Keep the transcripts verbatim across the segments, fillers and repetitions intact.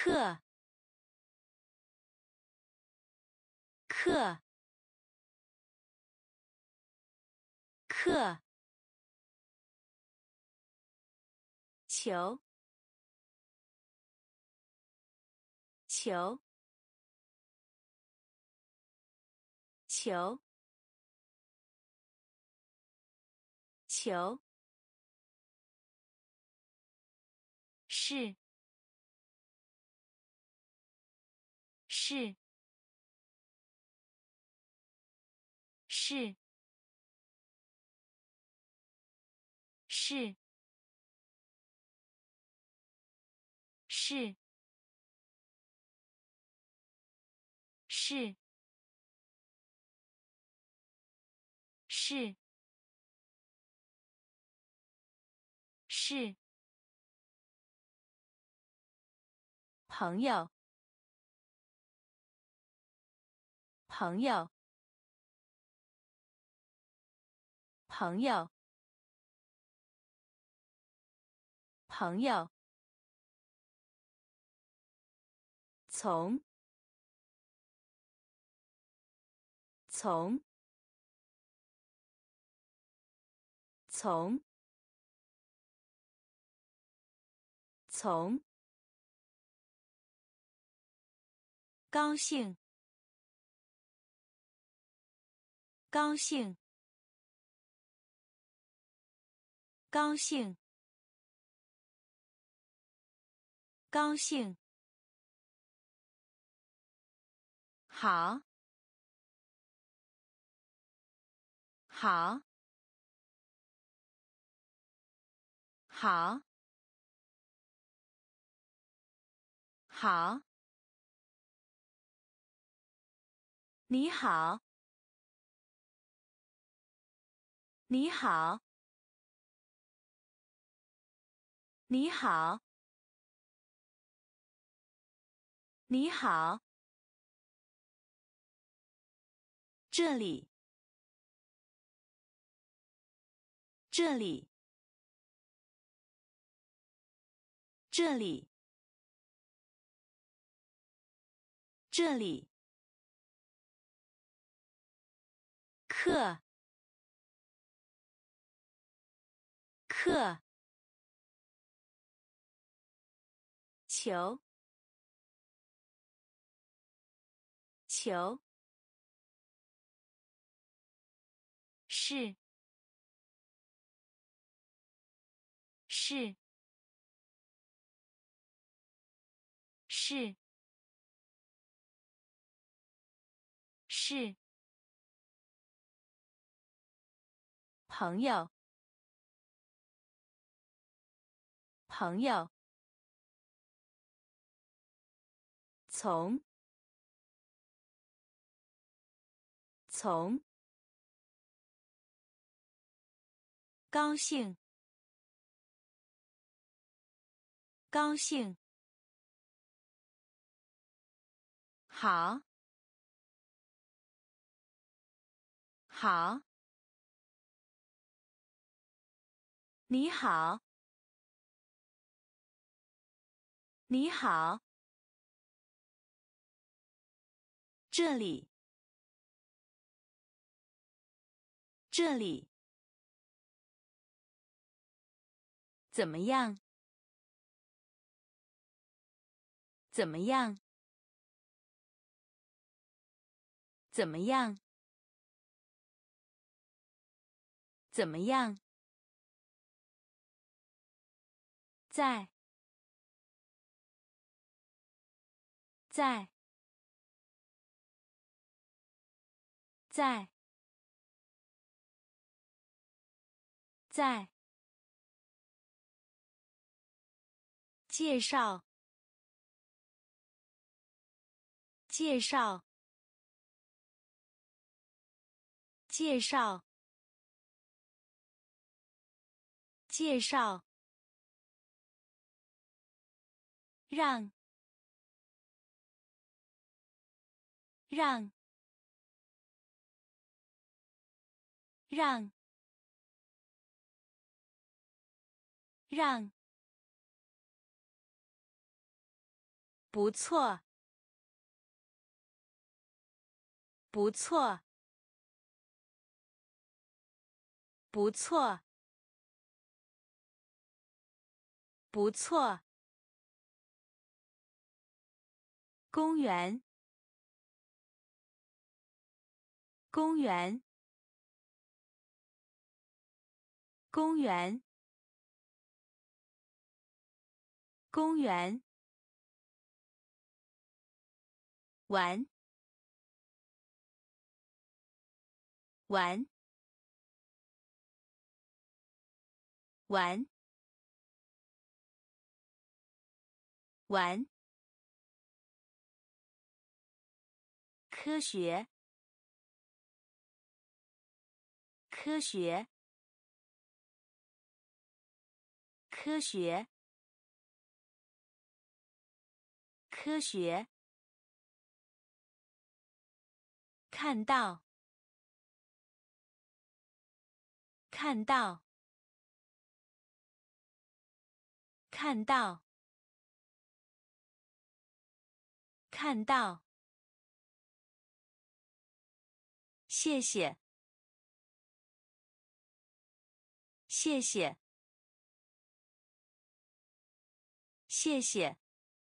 课课课球球球球是是是是是是是是朋友朋友朋友朋友从从从从高兴高兴高兴高兴好好好好你好你好你好你好这里这里这里这里课课球球是是是是朋友朋友从从高兴高兴好好你好你好这里这里怎么样怎么样怎么样怎么样在在在在介绍介绍介绍介绍让让让让不错，不错，不错，不错。公园，公园，公园，公园。玩，玩，玩，玩。科学，科学，科学，科学。看到，看到，看到，看到。谢谢，谢谢，谢谢，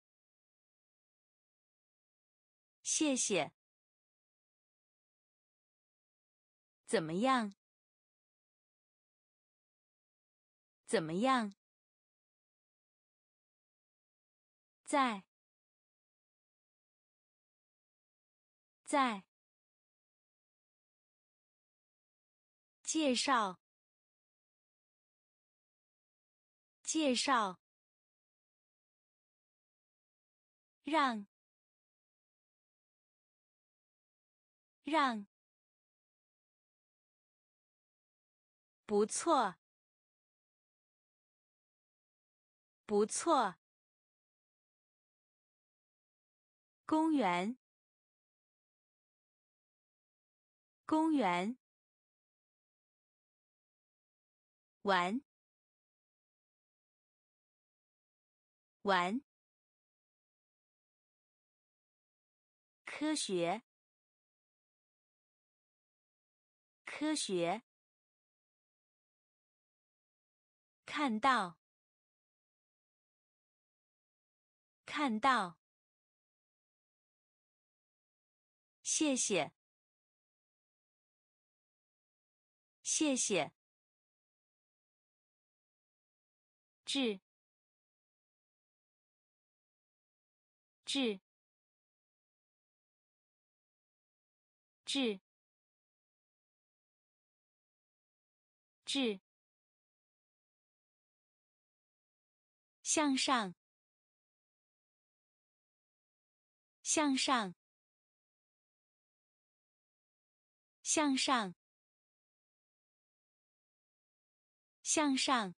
谢谢。怎么样？怎么样？在，在。介绍，介绍。让，让。不错，不错。公园，公园。玩，玩。科学，科学。看到，看到。谢谢，谢谢。致，致，致，致。向上，向上，向上，向上。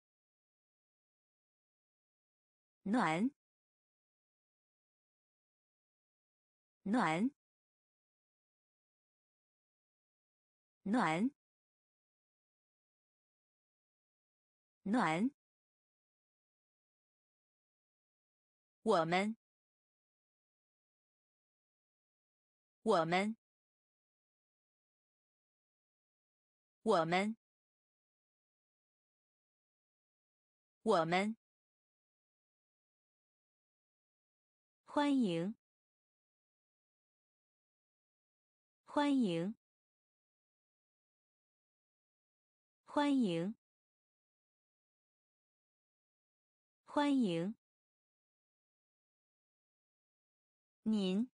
暖，暖，暖，暖。我们，我们，我们，我们。欢迎，欢迎，欢迎，欢迎。您，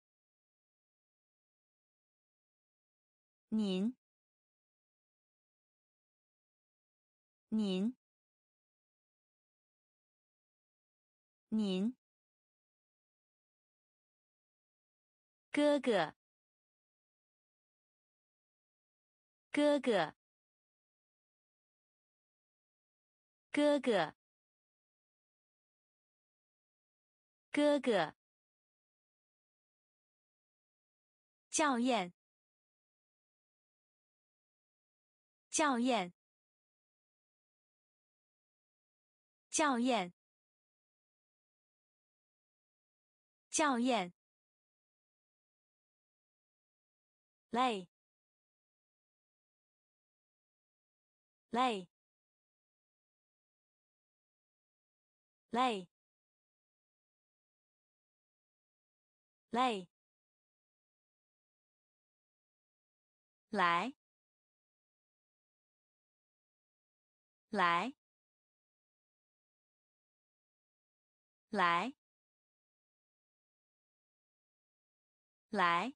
您，您，您。哥哥，哥哥，哥哥，哥哥。校验，校验，校验， 校验，累，累，累，累，来，来，来，来，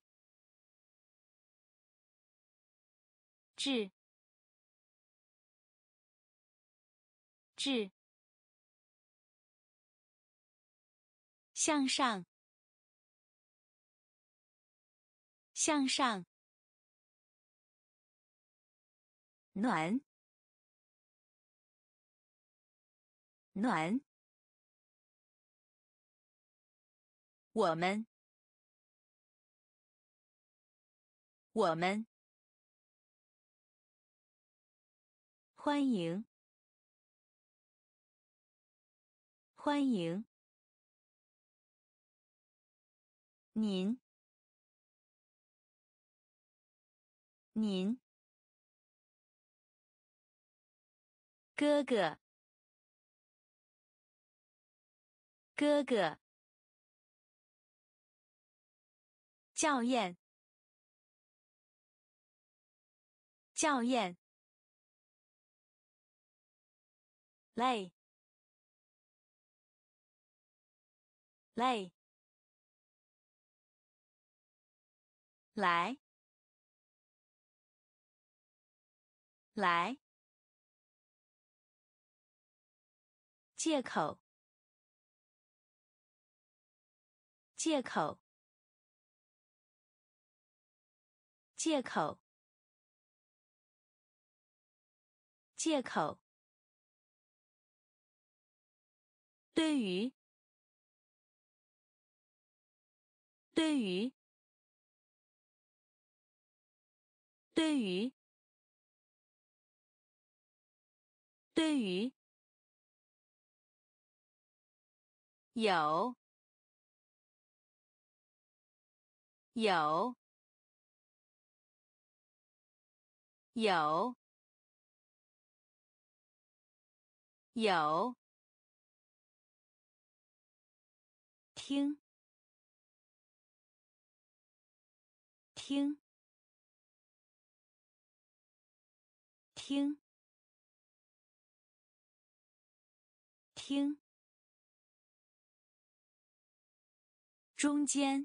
治，治，向上，向上，暖，暖，我们，我们，欢迎，欢迎，您，您，哥哥，哥哥，校验，校验，累，累，来，来，借口，借口，借口，借口，对于，对于，对于，对于，有，有，有，有，听，听，听，听，中间，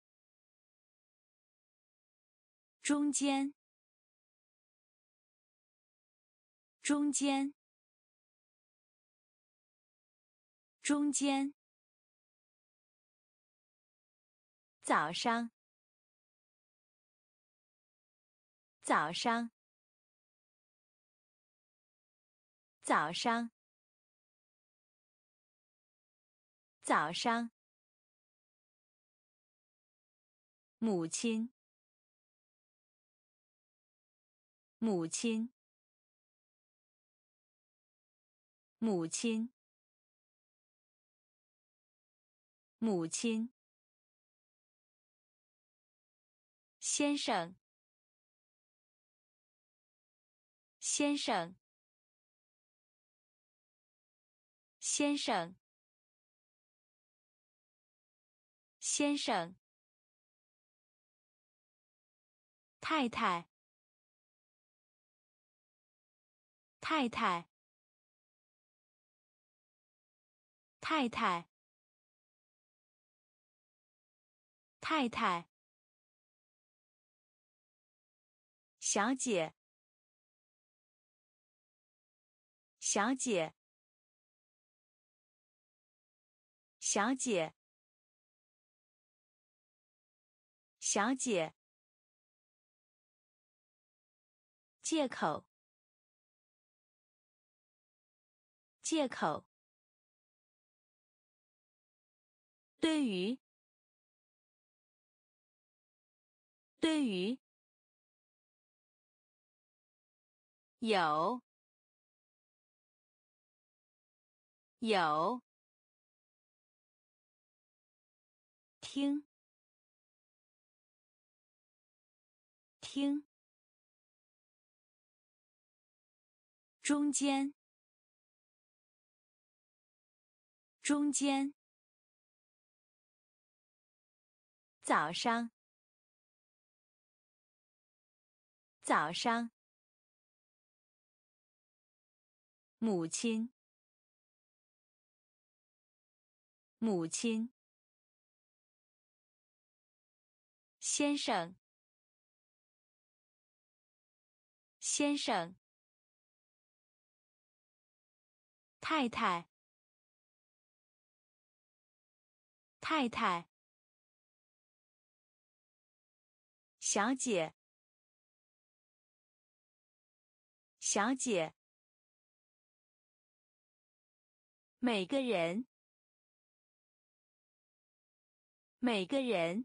中间，中间，中间，早上，早上，早上，早上，母亲，母亲，母亲，母亲，先生，先生，先生，先生，太太，太太，太太，太太，小姐，小姐，小姐，小姐，借口，借口，对于，对于，有，有， 听，听，中间，中间，早上，早上，母亲，母亲，先生，先生，太太，太太，小姐，小姐，每个人，每个人，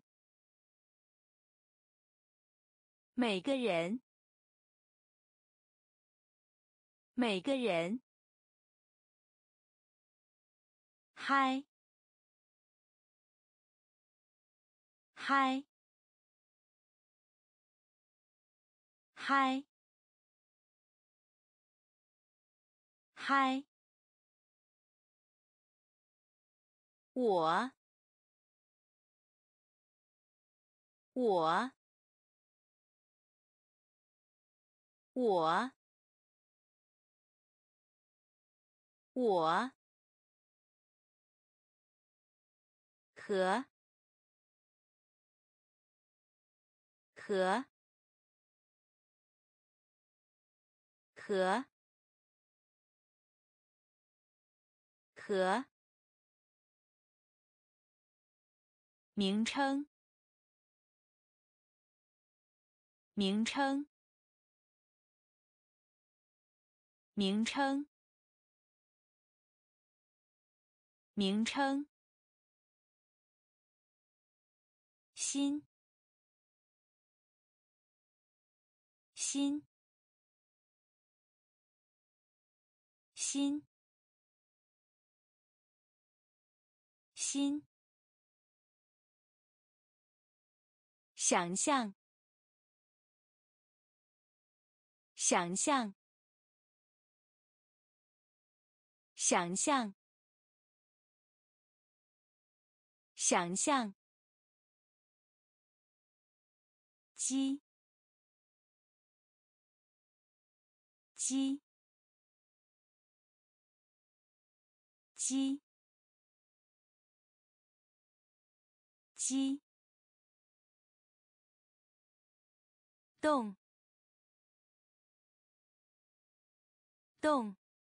每个人，每个人，嗨，嗨，嗨，嗨，我，我，我，我，和，和，和，和，名称，名称，名称，名称，心，心，心，心，想象，想象，想象，想象，鸡，鸡，鸡，鸡，动，动，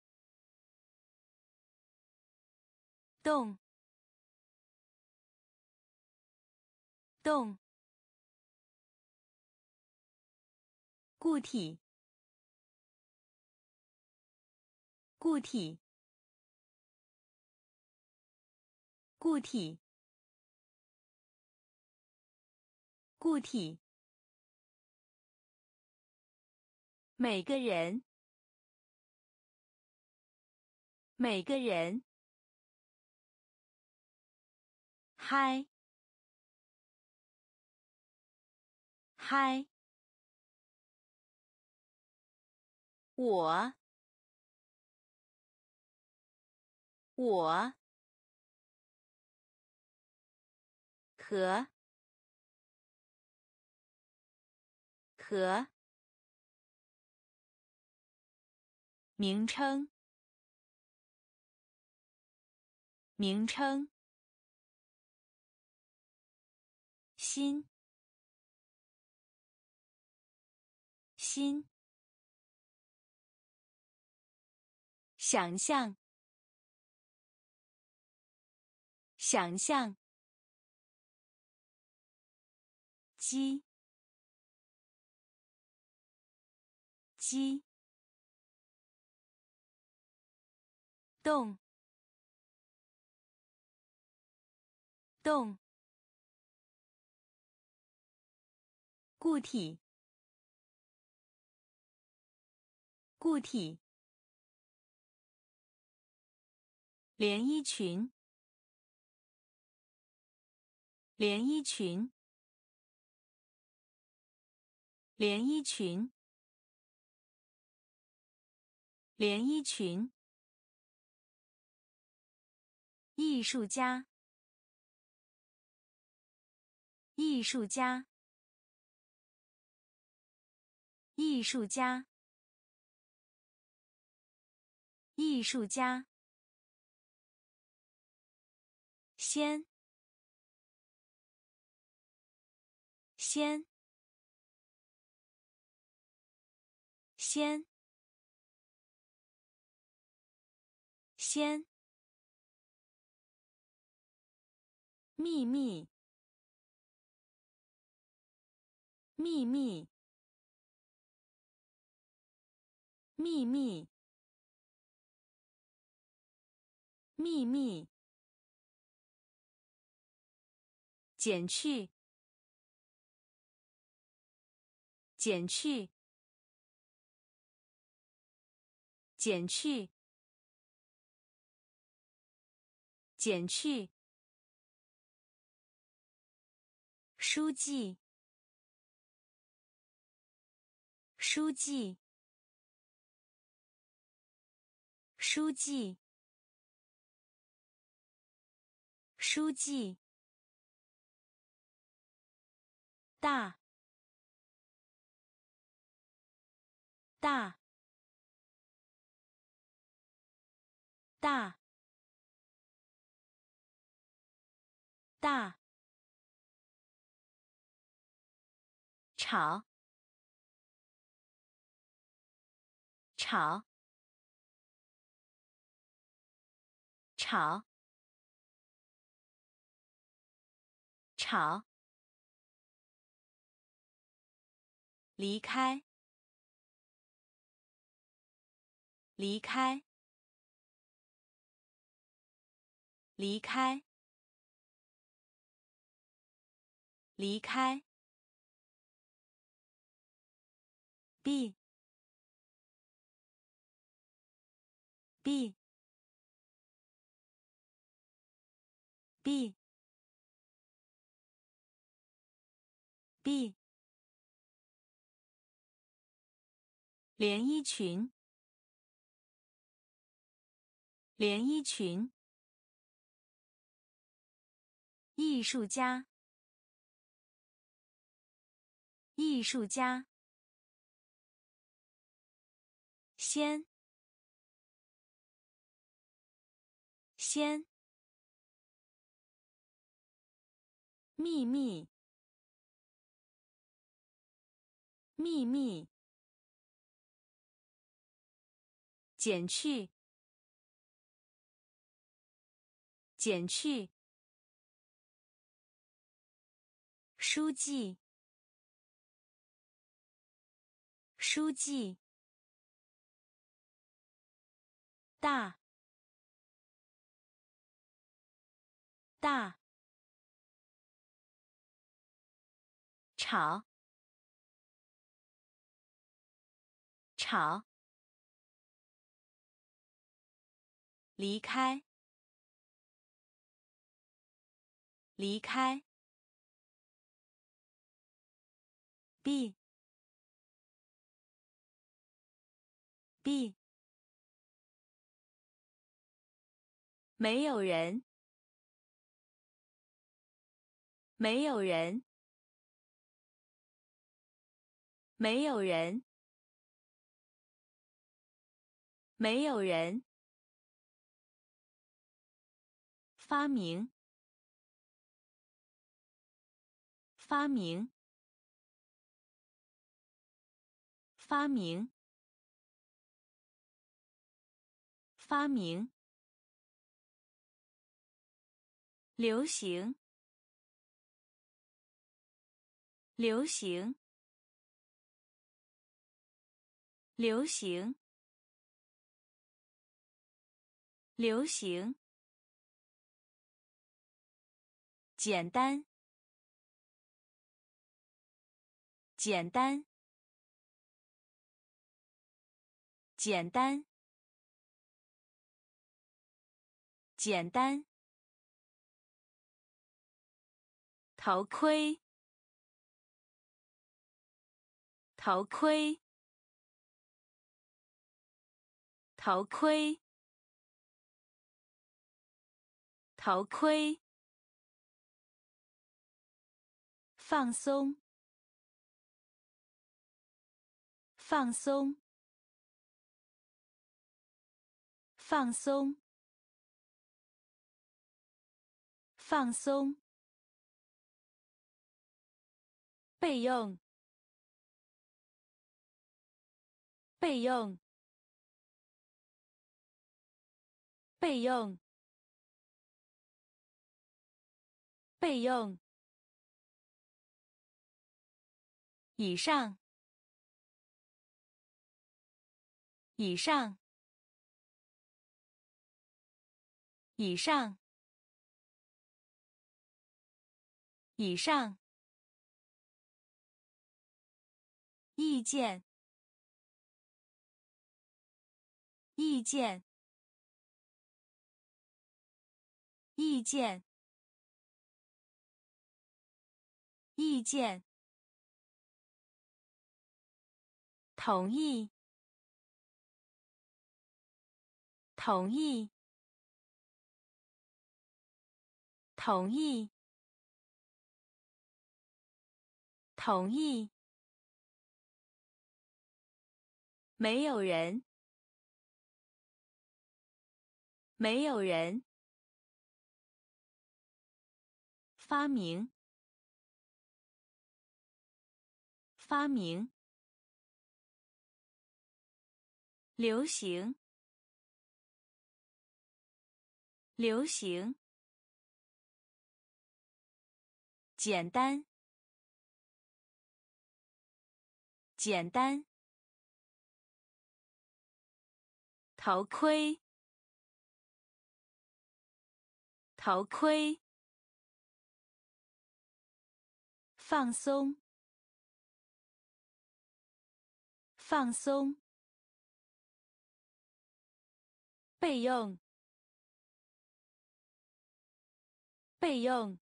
动，动，固体，固体，固体，固体，每个人，每个人，嗨，嗨，我，我，和，和，名称，名称，心，心，想象，想象，鸡，鸡，动，动，固体，固体，连衣裙， 连衣裙，连衣裙，连衣裙。艺术家，艺术家，艺术家，艺术家。先，先，先，先。秘密，秘密，秘密，秘密。减去，减去，减去，减去。书记，书记，书记，书记。大，大，大，大。吵，吵，吵，吵。离开，离开，离开，离开。b b b b。连衣裙，连衣裙。艺术家，艺术家。先，先。秘密，秘密。减去，减去。书记，书记。大，大。吵，吵。离开，离开。b b。没有人，没有人，没有人，没有人。发明，发明，发明，发明。流行，流行，流行，流行。简单，简单，简单，简单。 头盔，头盔，头盔，头盔。放松，放松，放松，放松。备用，备用，备用，备用。以上，以上，以上，以上。意见，意见，意见，意见。同意，同意，同意，同意。没有人，没有人。发明，发明。流行，流行。简单，简单。头盔，头盔。放松，放松。备用，备用。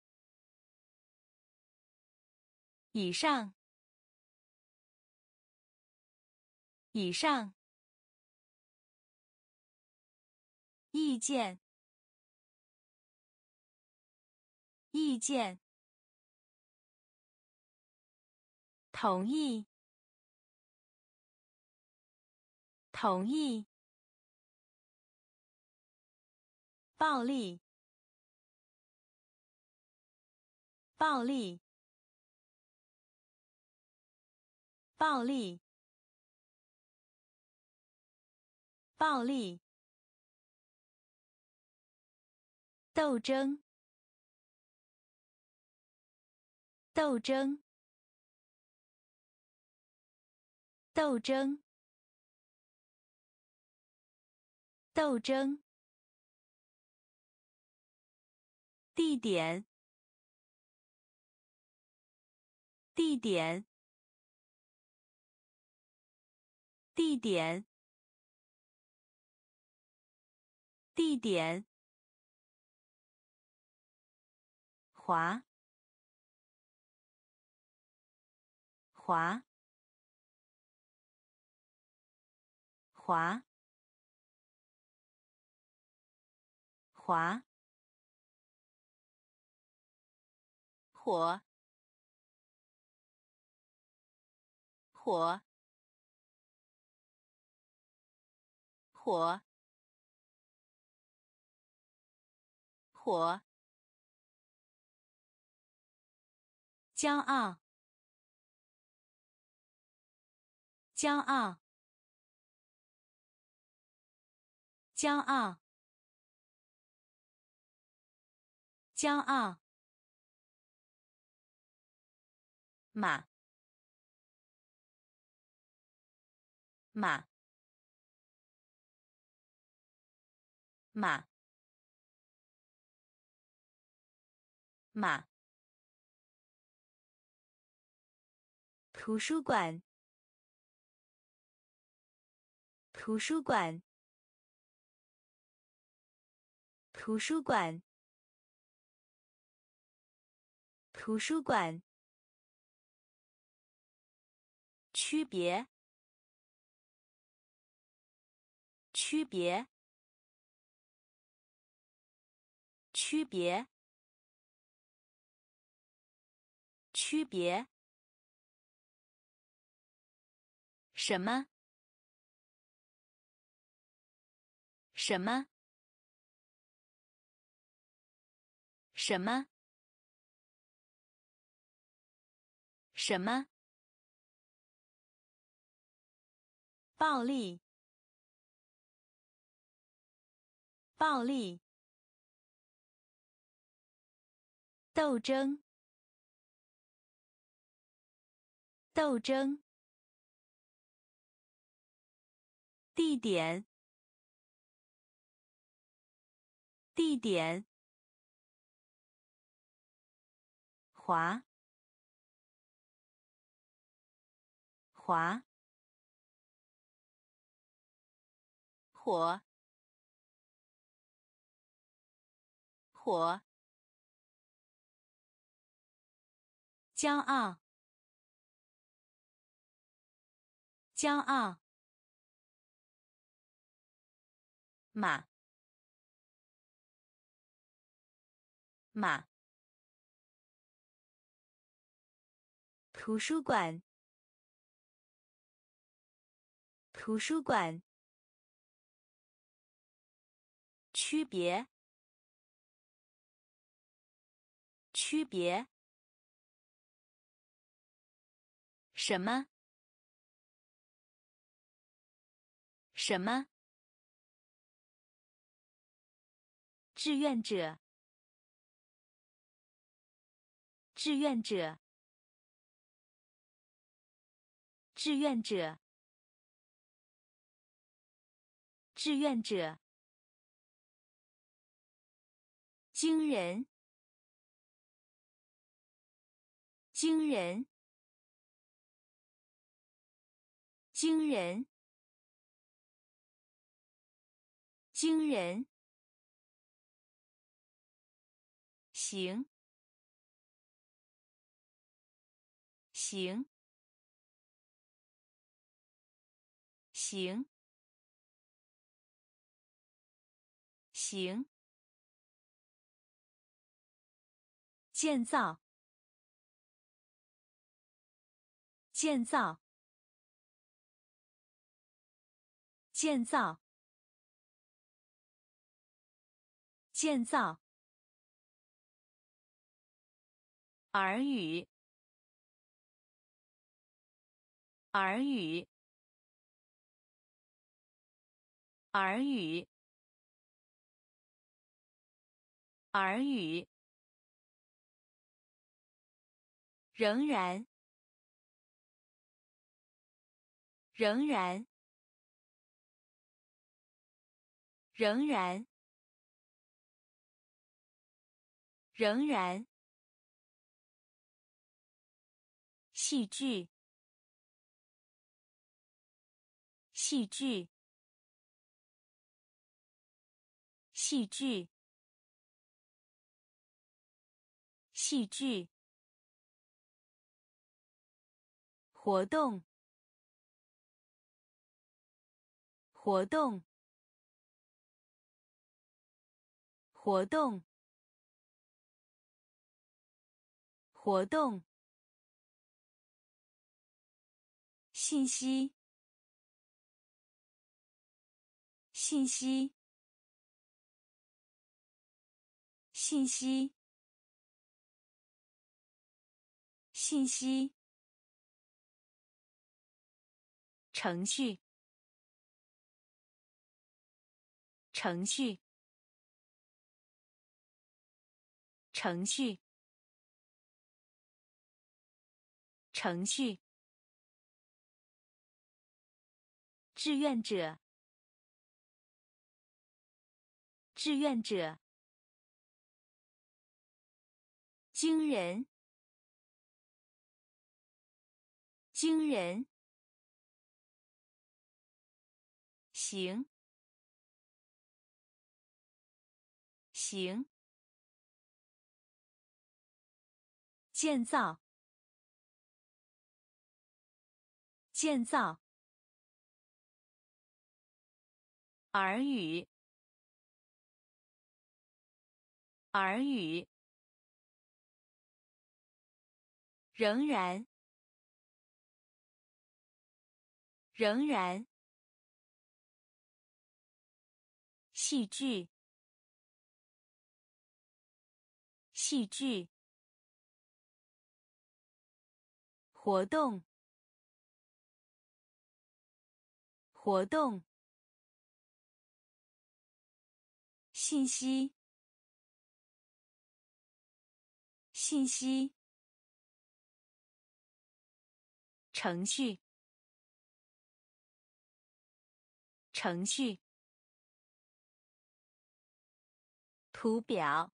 以上，以上。意见，意见。同意，同意。暴力，暴力，暴力，暴力。斗争，斗争，斗争，斗争。地点，地点，地点，地点。滑，滑，滑，滑。火，火，火，火。骄傲，骄傲，骄傲，骄傲。马，马，马，马。图书馆，图书馆，图书馆， 图书馆。区别。区别。区别。区别。什么？什么？什么？什么？暴力。暴力。斗争。斗争。地点。地点。滑。滑。火。火。骄傲。骄傲。马。马。图书馆。图书馆。区别。区别。什么？什么？志愿者。志愿者。志愿者。志愿者。惊人。惊人。惊人。惊人。行。行。行。行。建造。建造。建造。建造。耳语。耳语。耳语。耳语。仍然。仍然。仍然。仍然。戏剧。戏剧。戏剧。戏剧。活动。活动。活动。活动。信息。信息。信息。信息。程序。程序。程序。程序。志愿者。志愿者。惊人。惊人。行。行。 建造，建造。耳语，耳语。仍然，仍然。戏剧，戏剧。活动，活动。信息，信息。程序，程序。图表，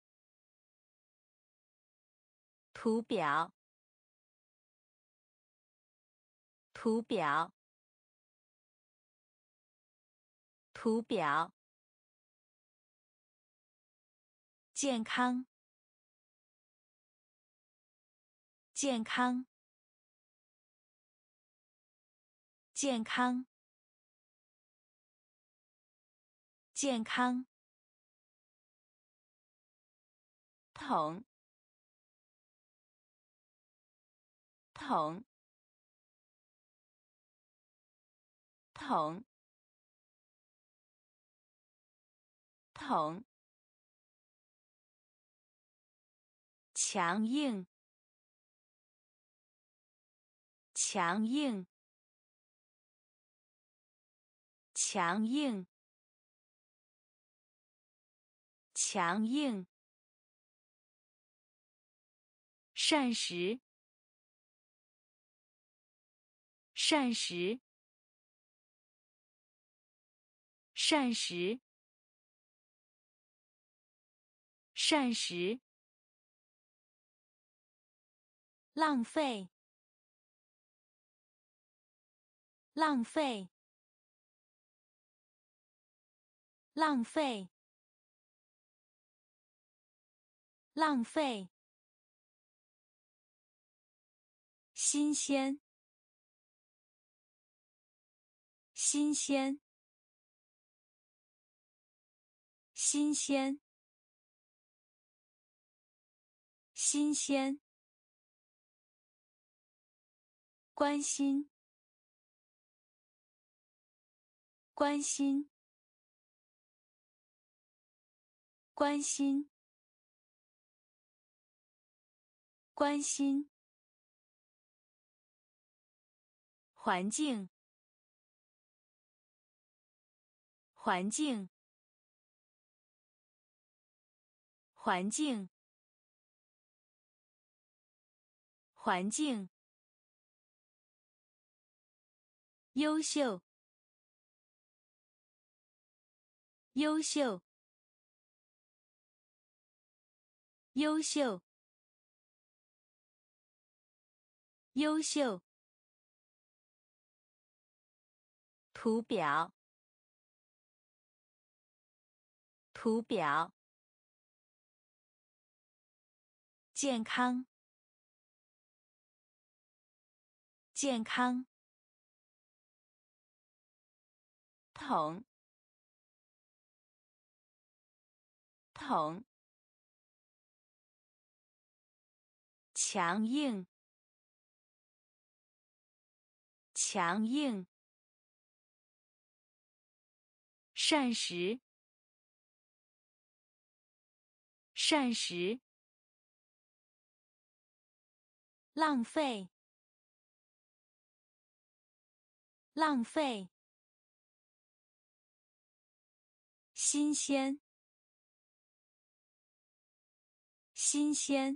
图表。图表，图表。健康，健康，健康，健康。桶，桶，桶，桶。强硬，强硬，强硬，强硬。膳食，膳食，膳食，膳食。浪费，浪费，浪费，浪费。新鲜，新鲜，新鲜，新鲜。关心，关心，关心，关心。环境，环境，环境，环境。优秀，优秀，优秀，优秀。图表，图表。健康，健康。桶，桶。强硬，强硬。膳食，膳食。浪费，浪费。新鲜，新鲜。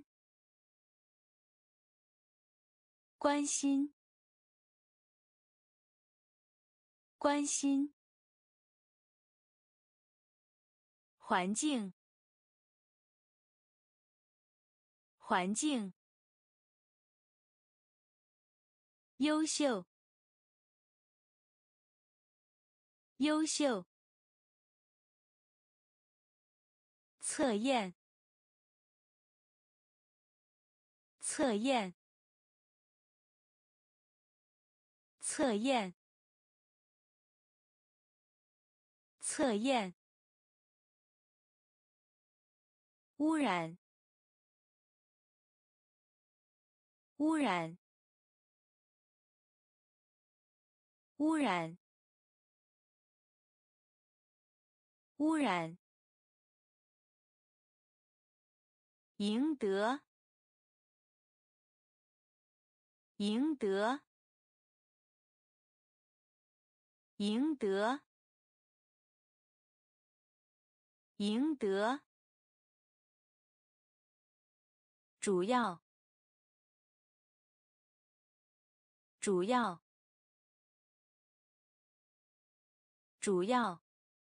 关心，关心。环境，环境。优秀，优秀。测验， 测验，测验，测验。污染，污染，污染，污染。赢得，赢得，赢得，赢得。主要，主要，主要，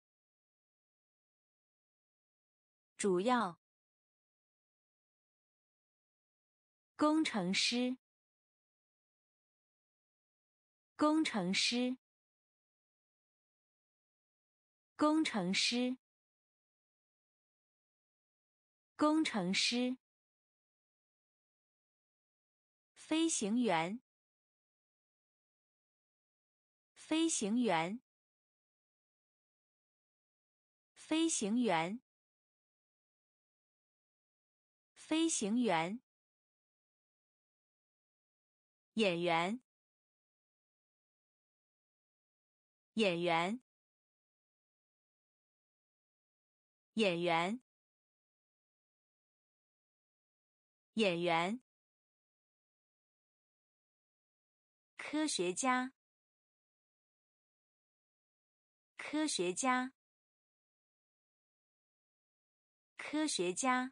主要。工程师，工程师，工程师，工程师。飞行员，飞行员，飞行员，飞行员。演员，演员，演员，演员。科学家，科学家，科学家，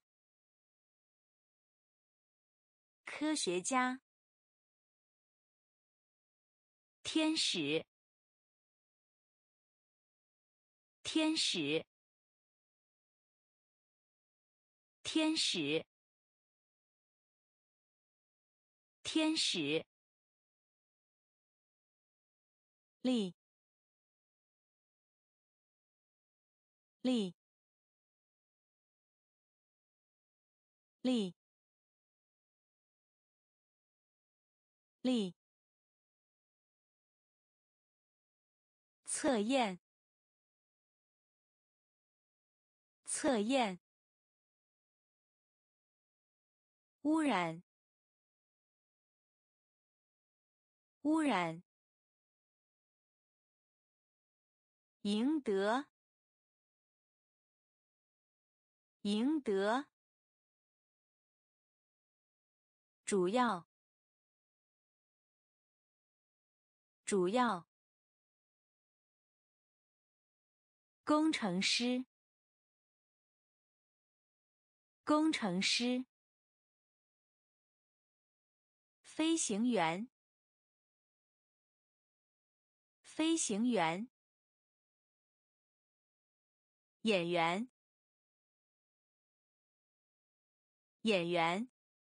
科学家。天使，天使，天使，天使。力，力，力，力。测验，测验。污染，污染。赢得，赢得。主要，主要。工程师，工程师。飞行员，飞行员。演员，演员。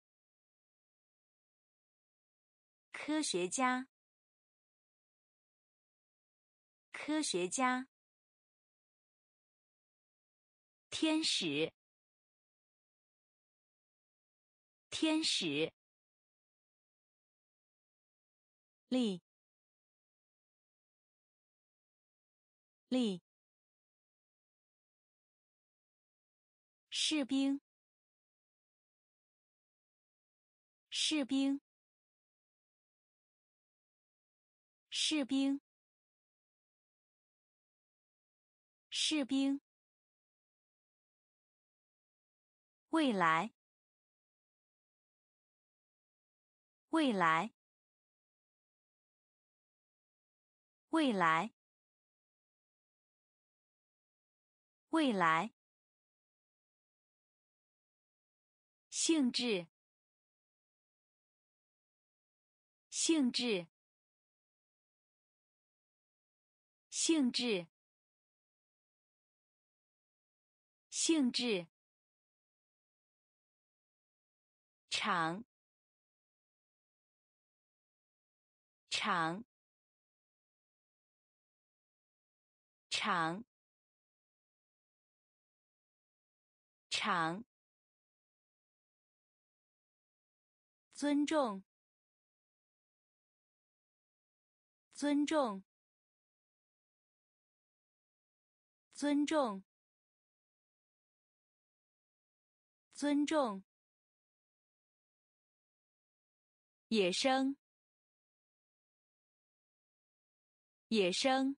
科学家，科学家。天使，天使。力，力。士兵，士兵，士兵，士兵。未来，未来，未来，未来。性质，性质，性质，性质。场，场，场，场。 尊重，尊重，尊重，尊重。野生，野生，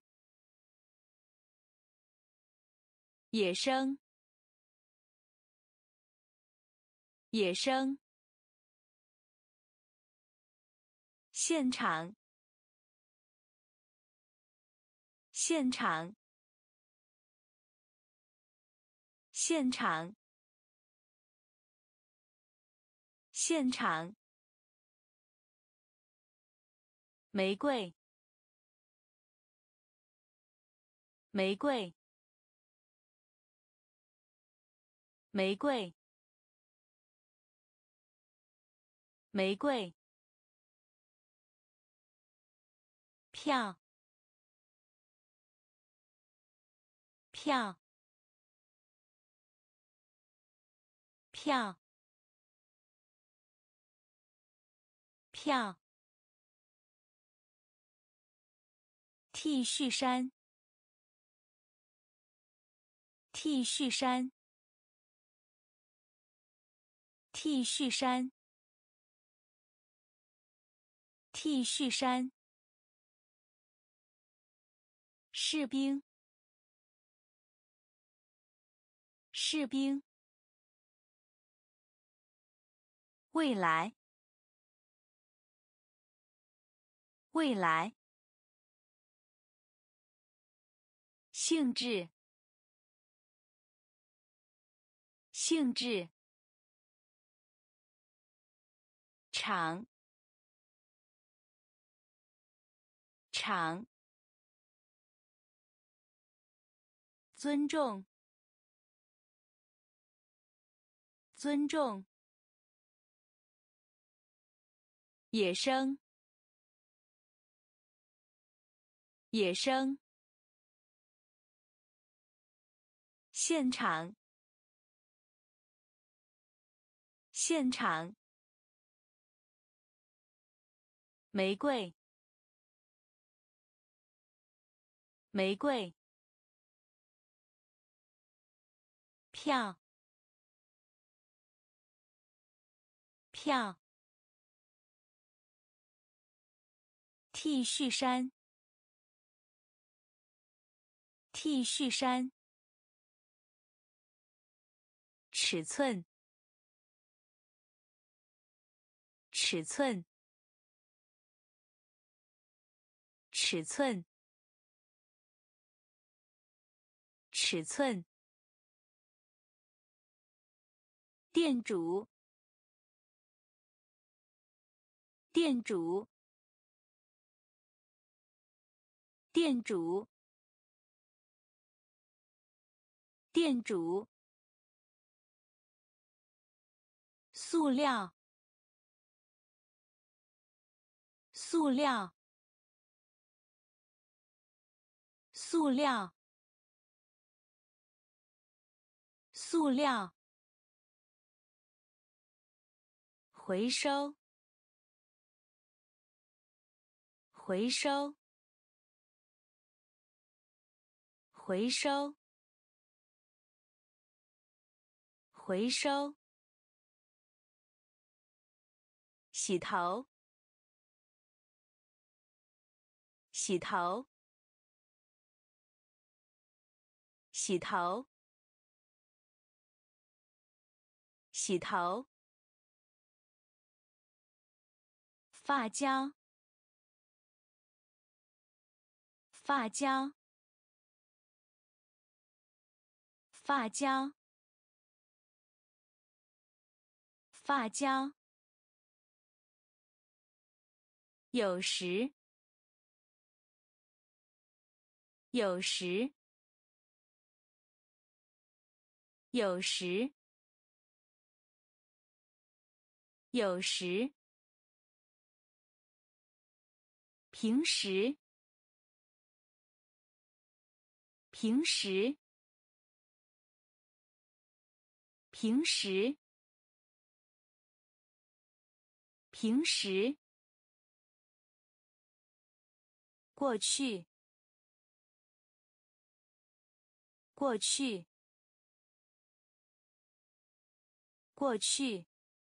野生，野生。现场，现场，现场，现场。玫瑰，玫瑰，玫瑰，玫瑰。票，票，票，票。T 恤衫，T 恤衫，T 恤衫，T 恤衫。士兵，士兵。未来，未来。性质，性质。场，场。尊重，尊重。野生，野生。现场，现场。玫瑰，玫瑰。票，票。T 恤衫，T 恤衫。尺寸，尺寸，尺寸，尺寸。店主，店主，店主，店主。塑料，塑料，塑料，塑料。回收，回收，回收，回收。洗头，洗头，洗头，洗头。发胶，发胶，发胶，发胶。有时，有时，有时，有时。平时，平时，平时， 平时，过去，过去，过去，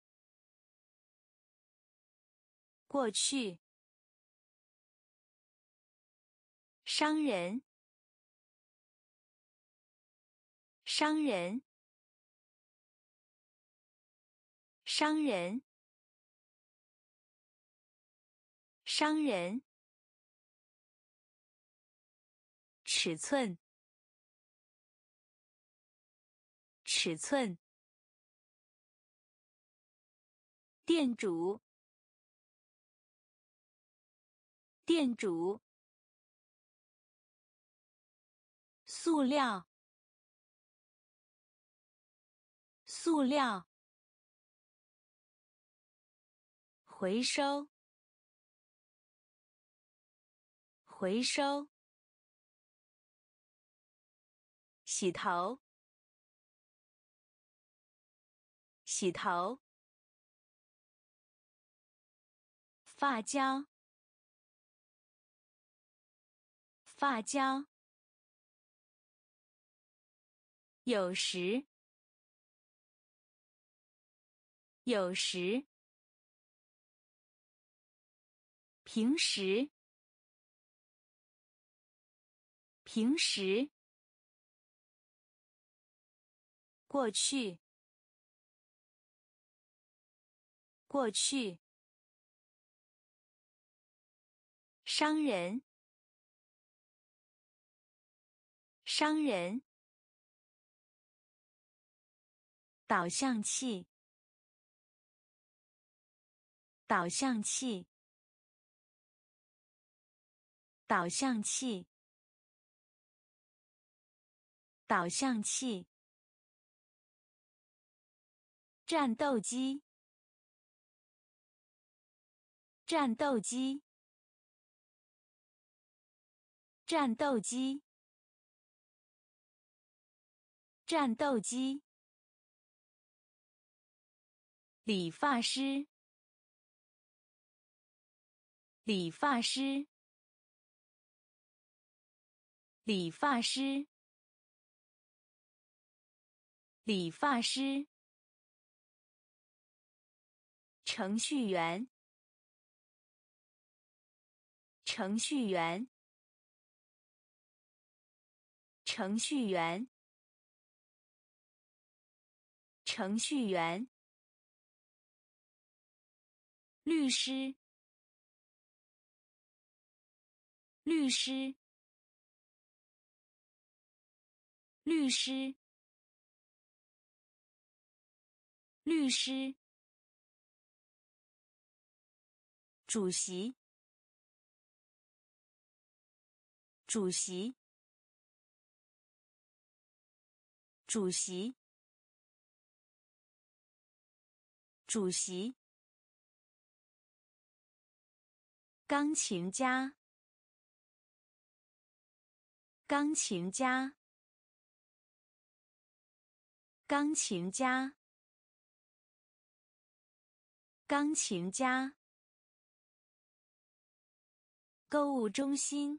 过去。商人，商人，商人，商人。尺寸，尺寸。店主，店主。塑料，塑料。回收，回收。洗头，洗头。发胶，发胶。有时，有时。平时，平时。过去，过去。商人，商人。导向器，导向器。导向器，导向器。战斗机，战斗机。战斗机，战斗机。理发师，理发师。理发师，理发师。程序员，程序员。程序员，程序员。律师，律师。律师，律师。主席，主席。主席，主席。钢琴家，钢琴家。钢琴家，钢琴家。购物中心，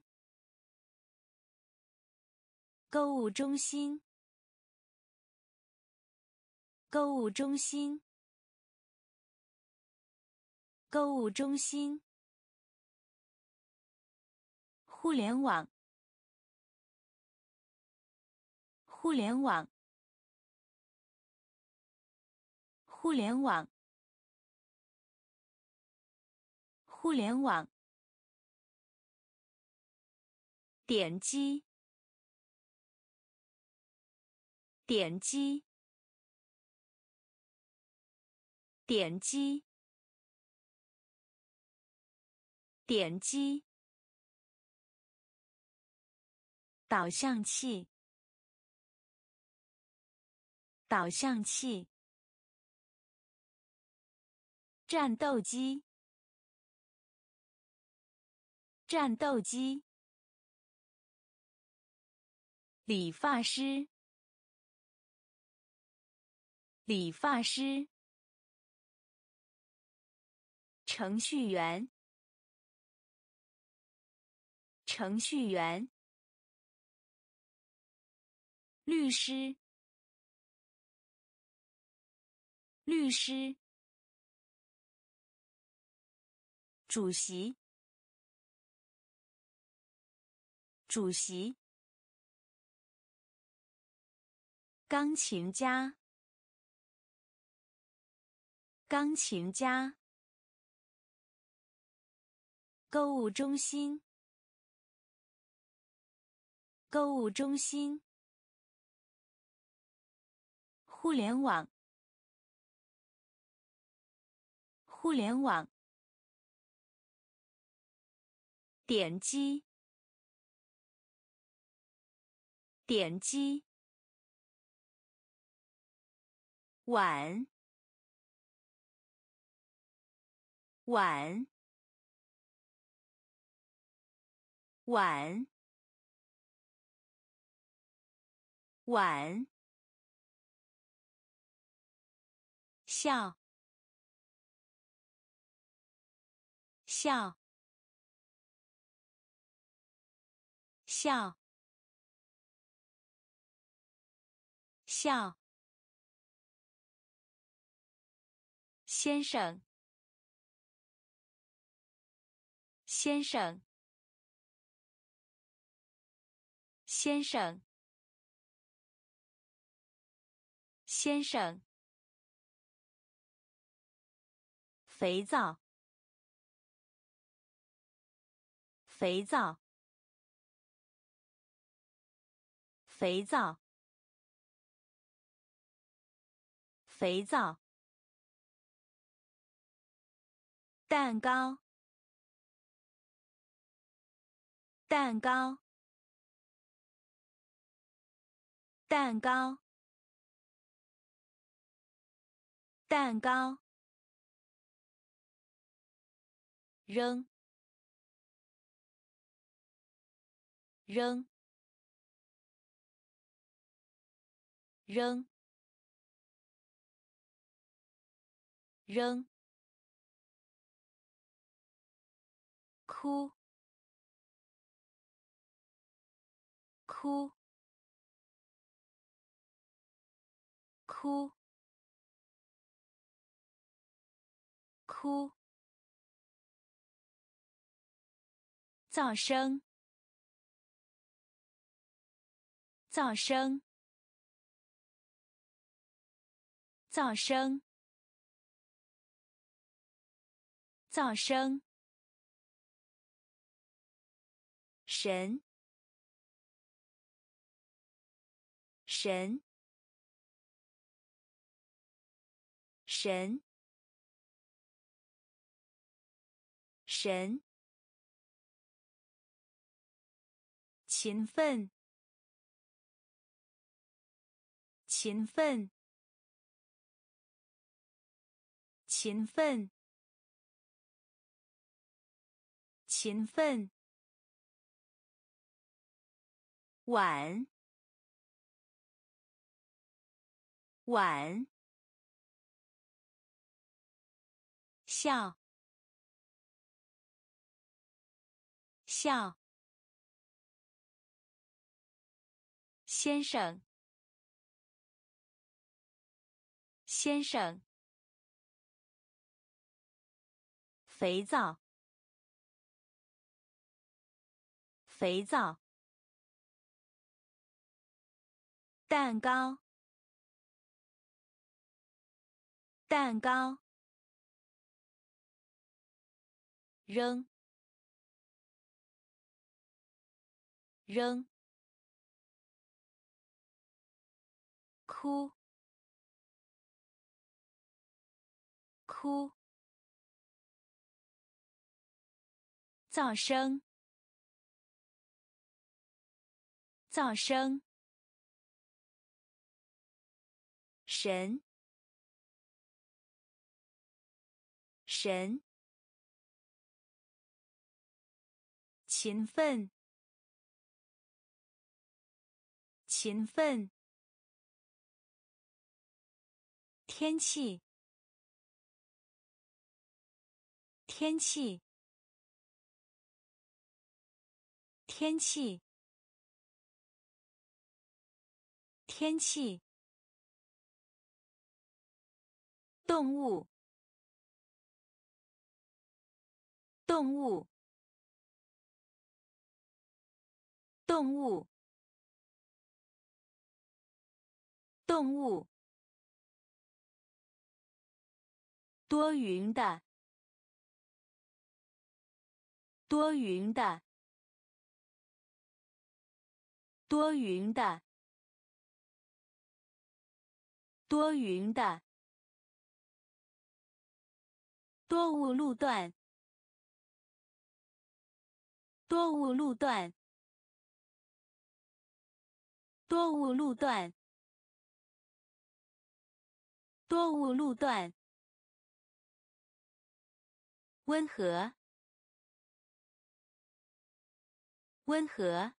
购物中心。购物中心，购物中心。互联网，互联网。互联网，互联网。点击，点击。点击，点击。导向器，导向器。战斗机，战斗机。理发师，理发师。 程序员，程序员。律师，律师。主席，主席。钢琴家，钢琴家。购物中心，购物中心。互联网，互联网。点击，点击。碗，碗，碗，碗。笑，笑，笑，笑。先生，先生，先生，先生。肥皂，肥皂，肥皂，肥皂。蛋糕，蛋糕，蛋糕，蛋糕。扔，扔，扔，扔。哭，哭，哭，哭。噪声，噪声，噪声，噪声。神，神，神，神。勤奋，勤奋，勤奋，勤奋。碗，碗。笑，笑。先生，先生。肥皂，肥皂。蛋糕，蛋糕。扔，扔。哭，哭。噪声，噪声。神，神。勤奋，勤奋。天气， 天气，天气，天气。动物，动物，动物，动物。多云的，多云的，多云的，多云的。多雾路段，多雾路段，多雾路段，多雾路段。温和，温和，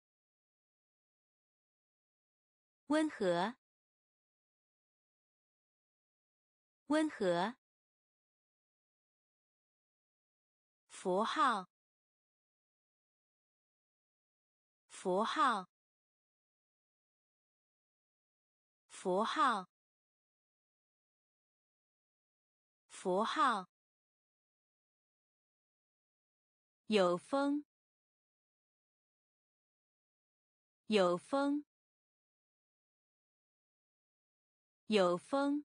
温和，温和。符号，符号，符号，符号。有风，有风，有风，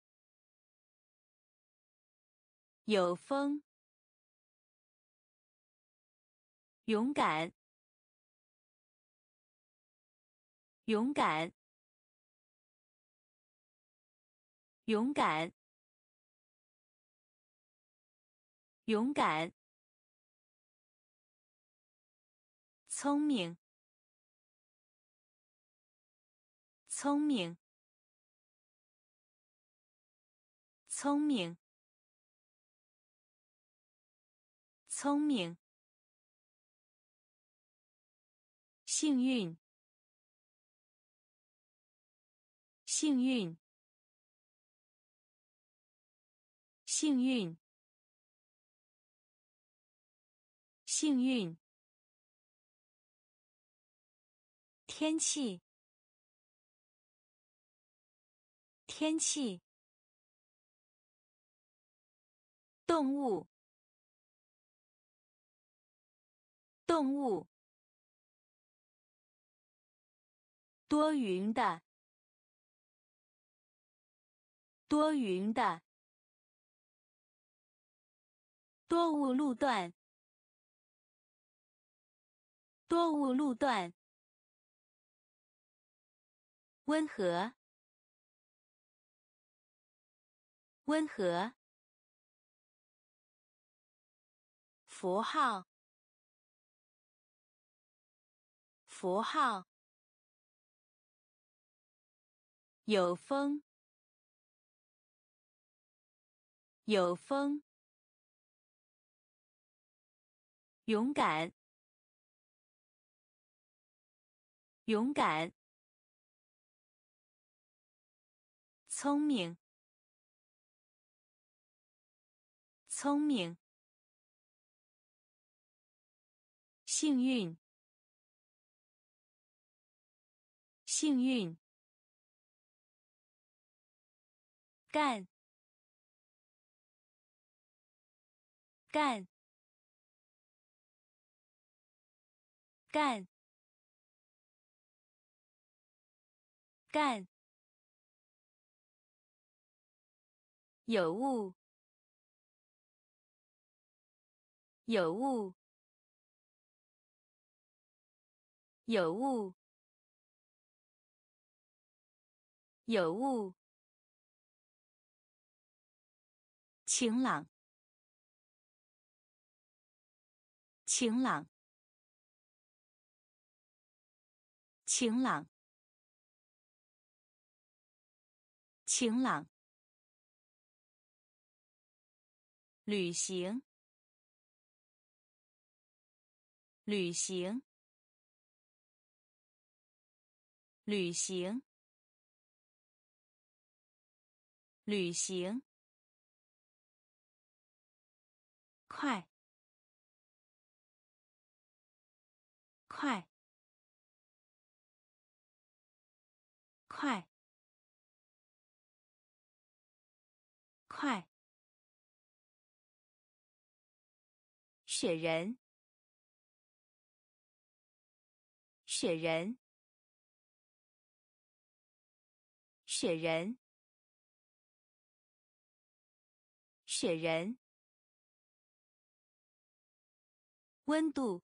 有风。勇敢，勇敢，勇敢，勇敢。聪明，聪明，聪明，聪明。幸运，幸运，幸运，幸运。天气，天气。动物，动物。多云的，多云的。多雾路段，多雾路段。温和，温和。符号，符号。有风，有风。勇敢，勇敢。聪明，聪明。幸运，幸运。干，干，干，干。有雾，有雾，有雾，有雾。晴朗，晴朗，晴朗，晴朗。旅行，旅行，旅行，旅行。 快，快，快，快。雪人，雪人，雪人，雪人。温度，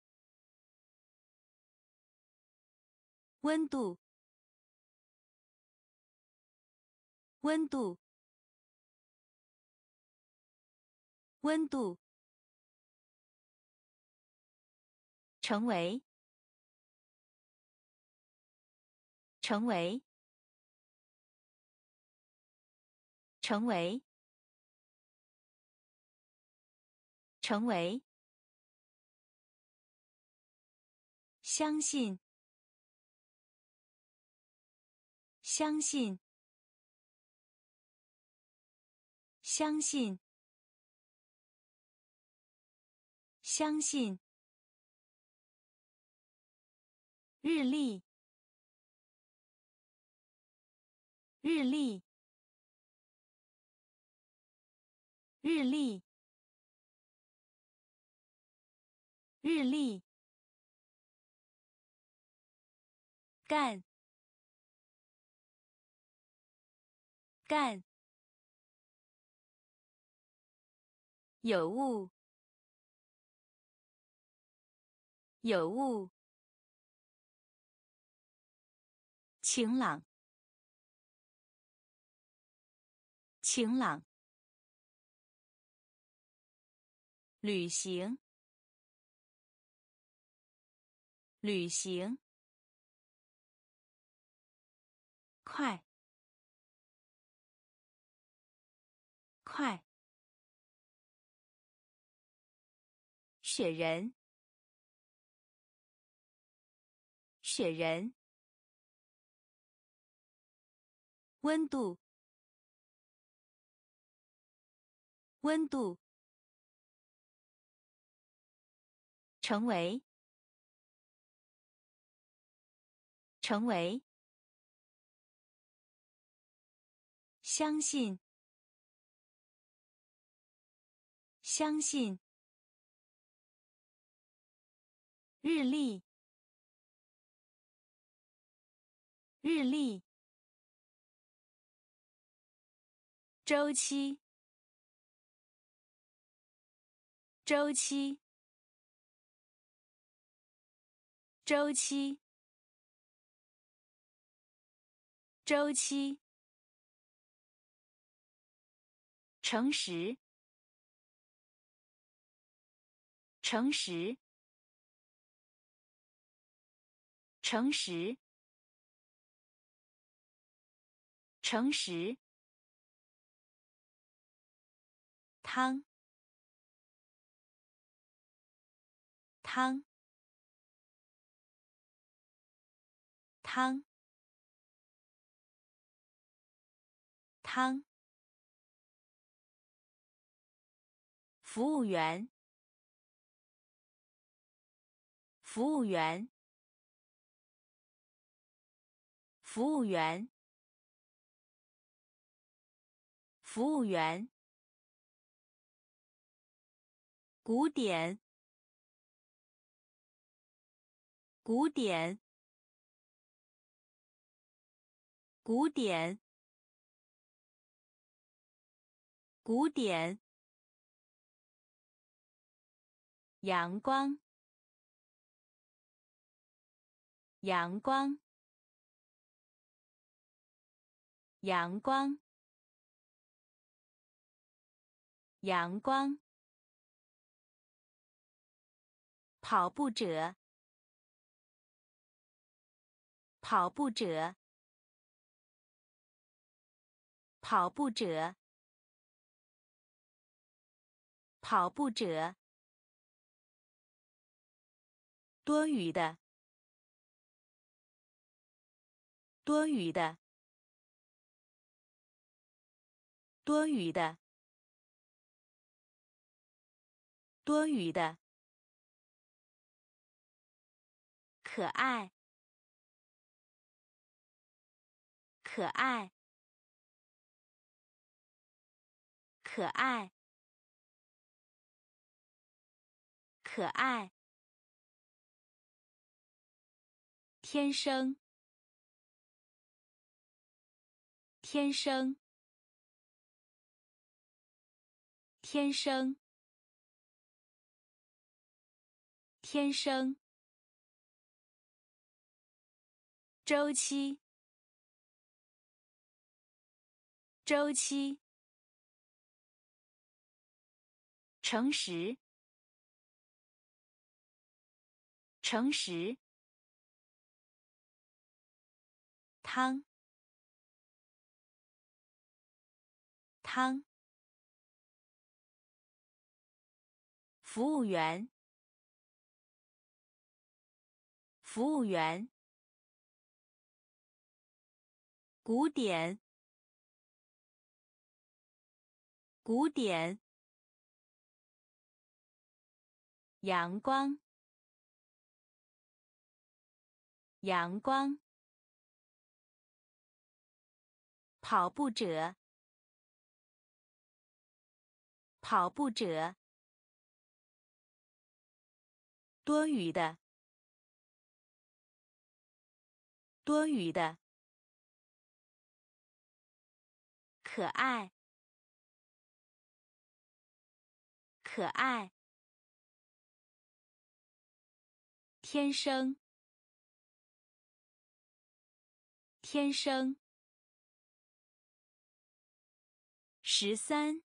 温度，温度，温度。成为，成为，成为，成为。相信，相信，相信，相信。日历，日历，日历，日历。干，干。有雾，有雾。晴朗，晴朗。旅行，旅行。快，快。雪人，雪人。温度，温度。成为，成为。相信，相信。日历，日历。周期，周期，周期，周期。诚实，诚实，诚实，诚实。汤，汤，汤，汤。服务员，服务员，服务员，服务员。古典，古典，古典，古典。阳光，阳光，阳光，阳光。跑步者，跑步者，跑步者，跑步者。多余的，多余的，多余的， 多余的，可爱，可爱，可爱，可爱，天生，天生，天生，天生，周期，周期，诚实，诚实，汤，汤，服务员，服务员，古典，古典，阳光，阳光，跑步者，跑步者，多余的，多余的，可爱，可爱，天生，天生，十三，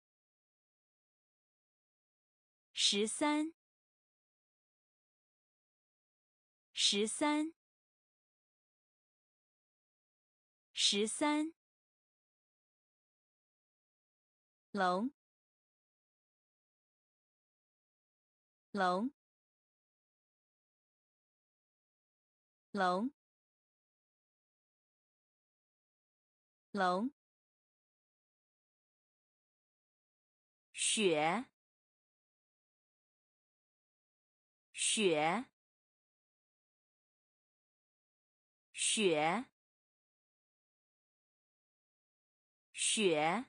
十三，十三，十三，龙，龙，龙，龙，雪，雪，雪，雪，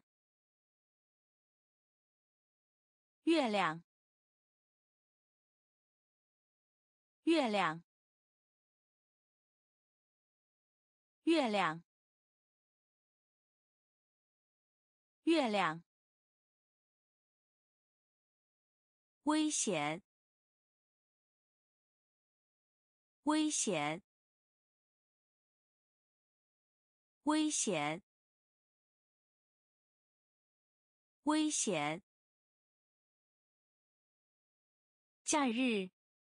月亮，月亮，月亮，月亮，危险，危险，危险，危险，假日，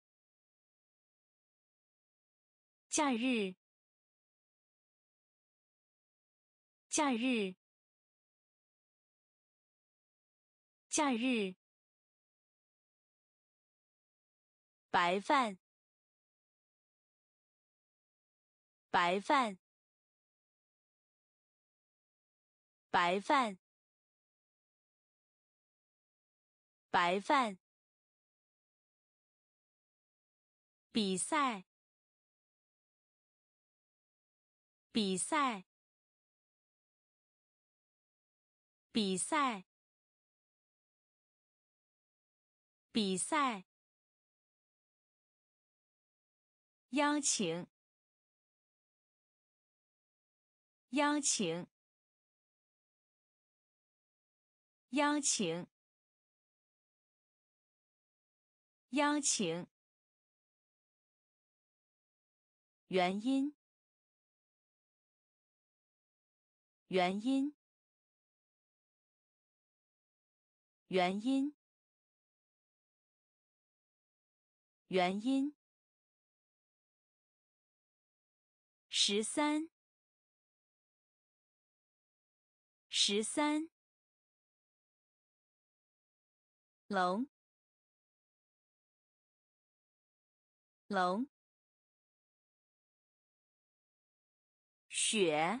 假日，假日，假日，白饭，白饭，白饭，白饭，比赛，比赛，比赛，比赛，邀请，邀请，邀请，邀请，原因，原因，原因，原因，十三，十三，龙，龙，雪，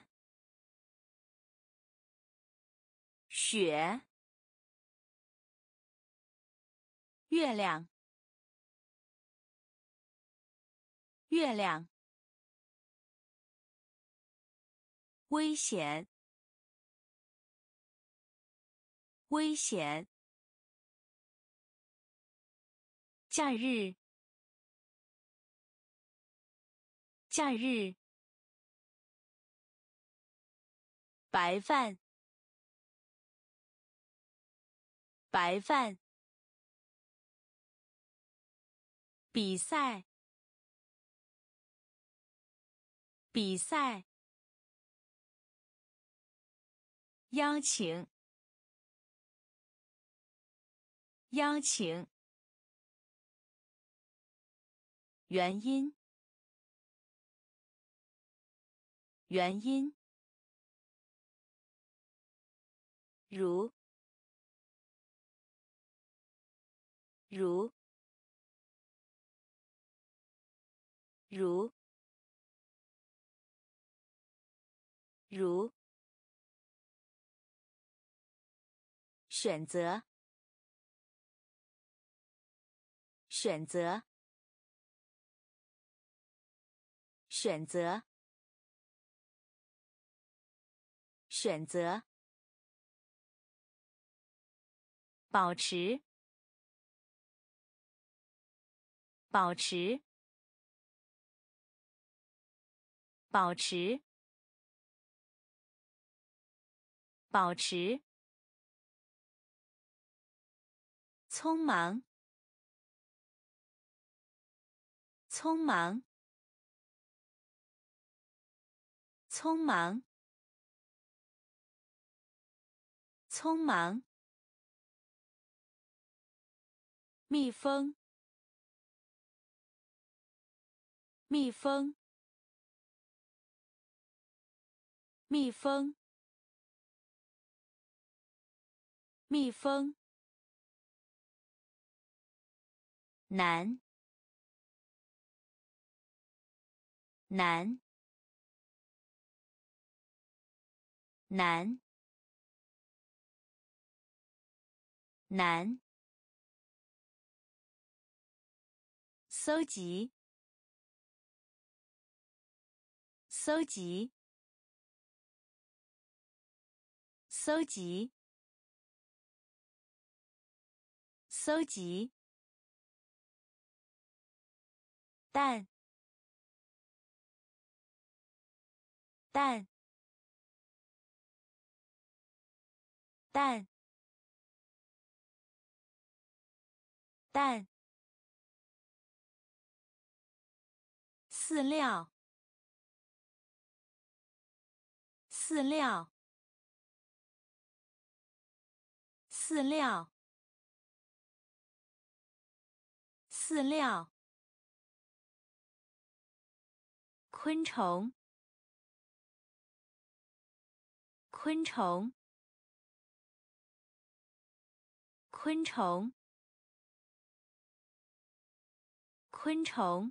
雪， 月亮，月亮。危险，危险。假日，假日。白饭，白饭。比赛，比赛。邀请，邀请。原因，原因。如，如，如，如。选择，选择，选择，选择。保持，保持，保持，保持。匆忙，匆忙，匆忙，匆忙。蜜蜂，蜜蜂，蜜蜂，蜜蜂。难，难，难，难。搜集，搜集，搜集，搜集。蛋，蛋，蛋，蛋。饲料，饲料，饲料，饲料。昆虫，昆虫，昆虫，昆虫。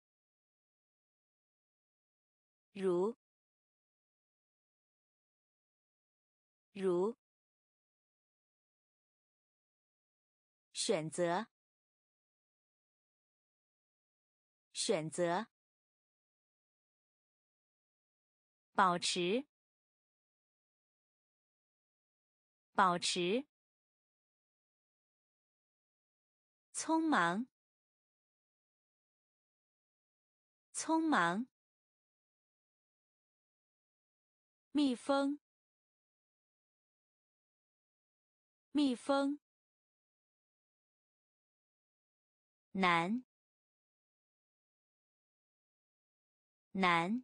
如，如。选择，选择。保持，保持。匆忙，匆忙。蜜蜂，蜜蜂。难，难。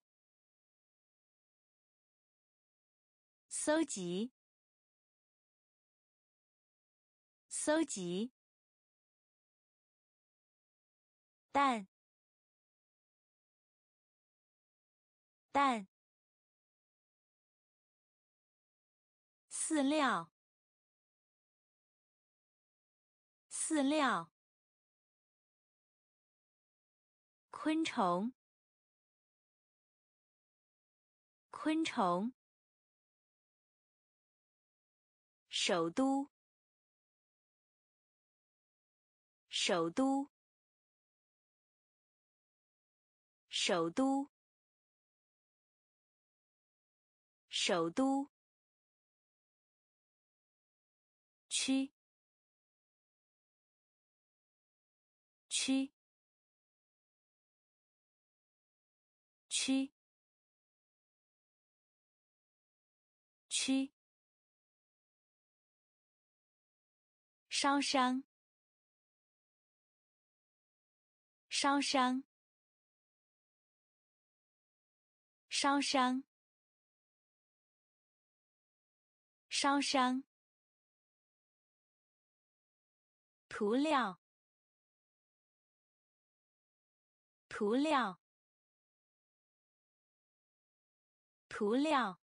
搜集，搜集。蛋，蛋。饲料，饲料。昆虫，昆虫。首都， 首都，首都，首都，区，区，区，区，烧伤，烧伤，烧伤，烧伤，涂料，涂料，涂料，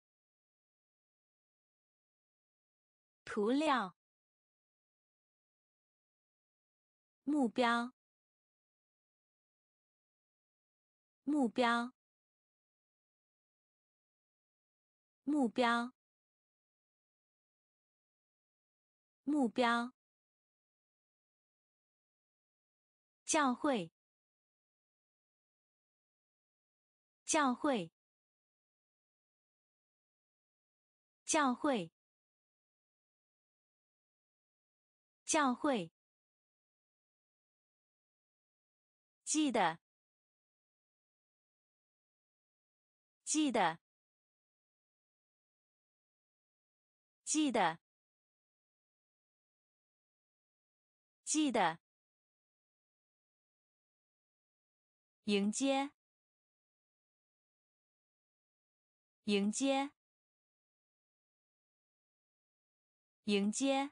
涂料，目标，目标，目标，目标，教会，教会，教会，教会，记得，记得，记得，记得，迎接，迎接，迎接，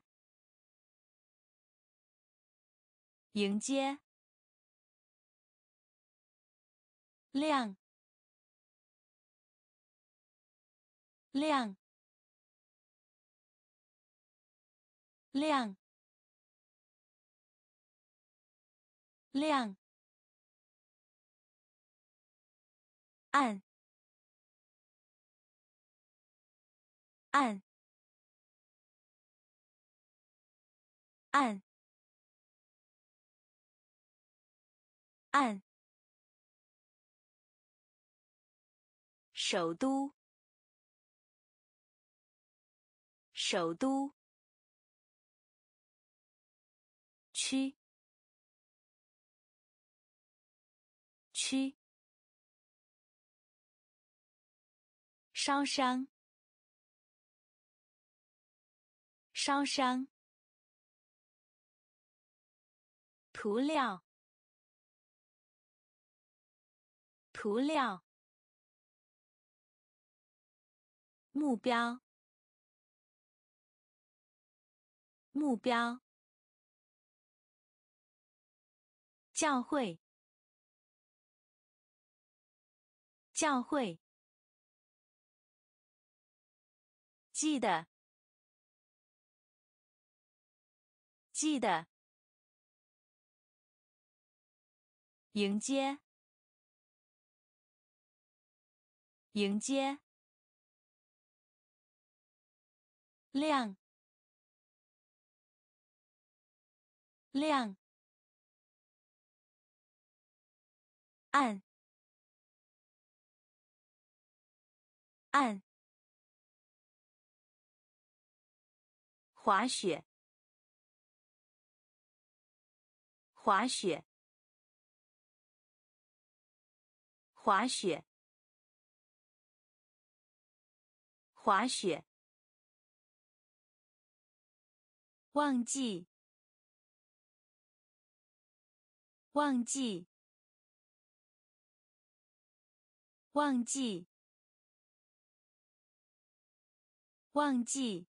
迎接，亮，亮，亮，亮，按，按，按，按，首都，首都，区，区，烧伤，烧伤，涂料，涂料，目标，目标，教会，教会，记得，记得，迎接，迎接，亮，亮，按，按，滑雪，滑雪，滑雪，滑雪，忘记，忘记，忘记，忘记，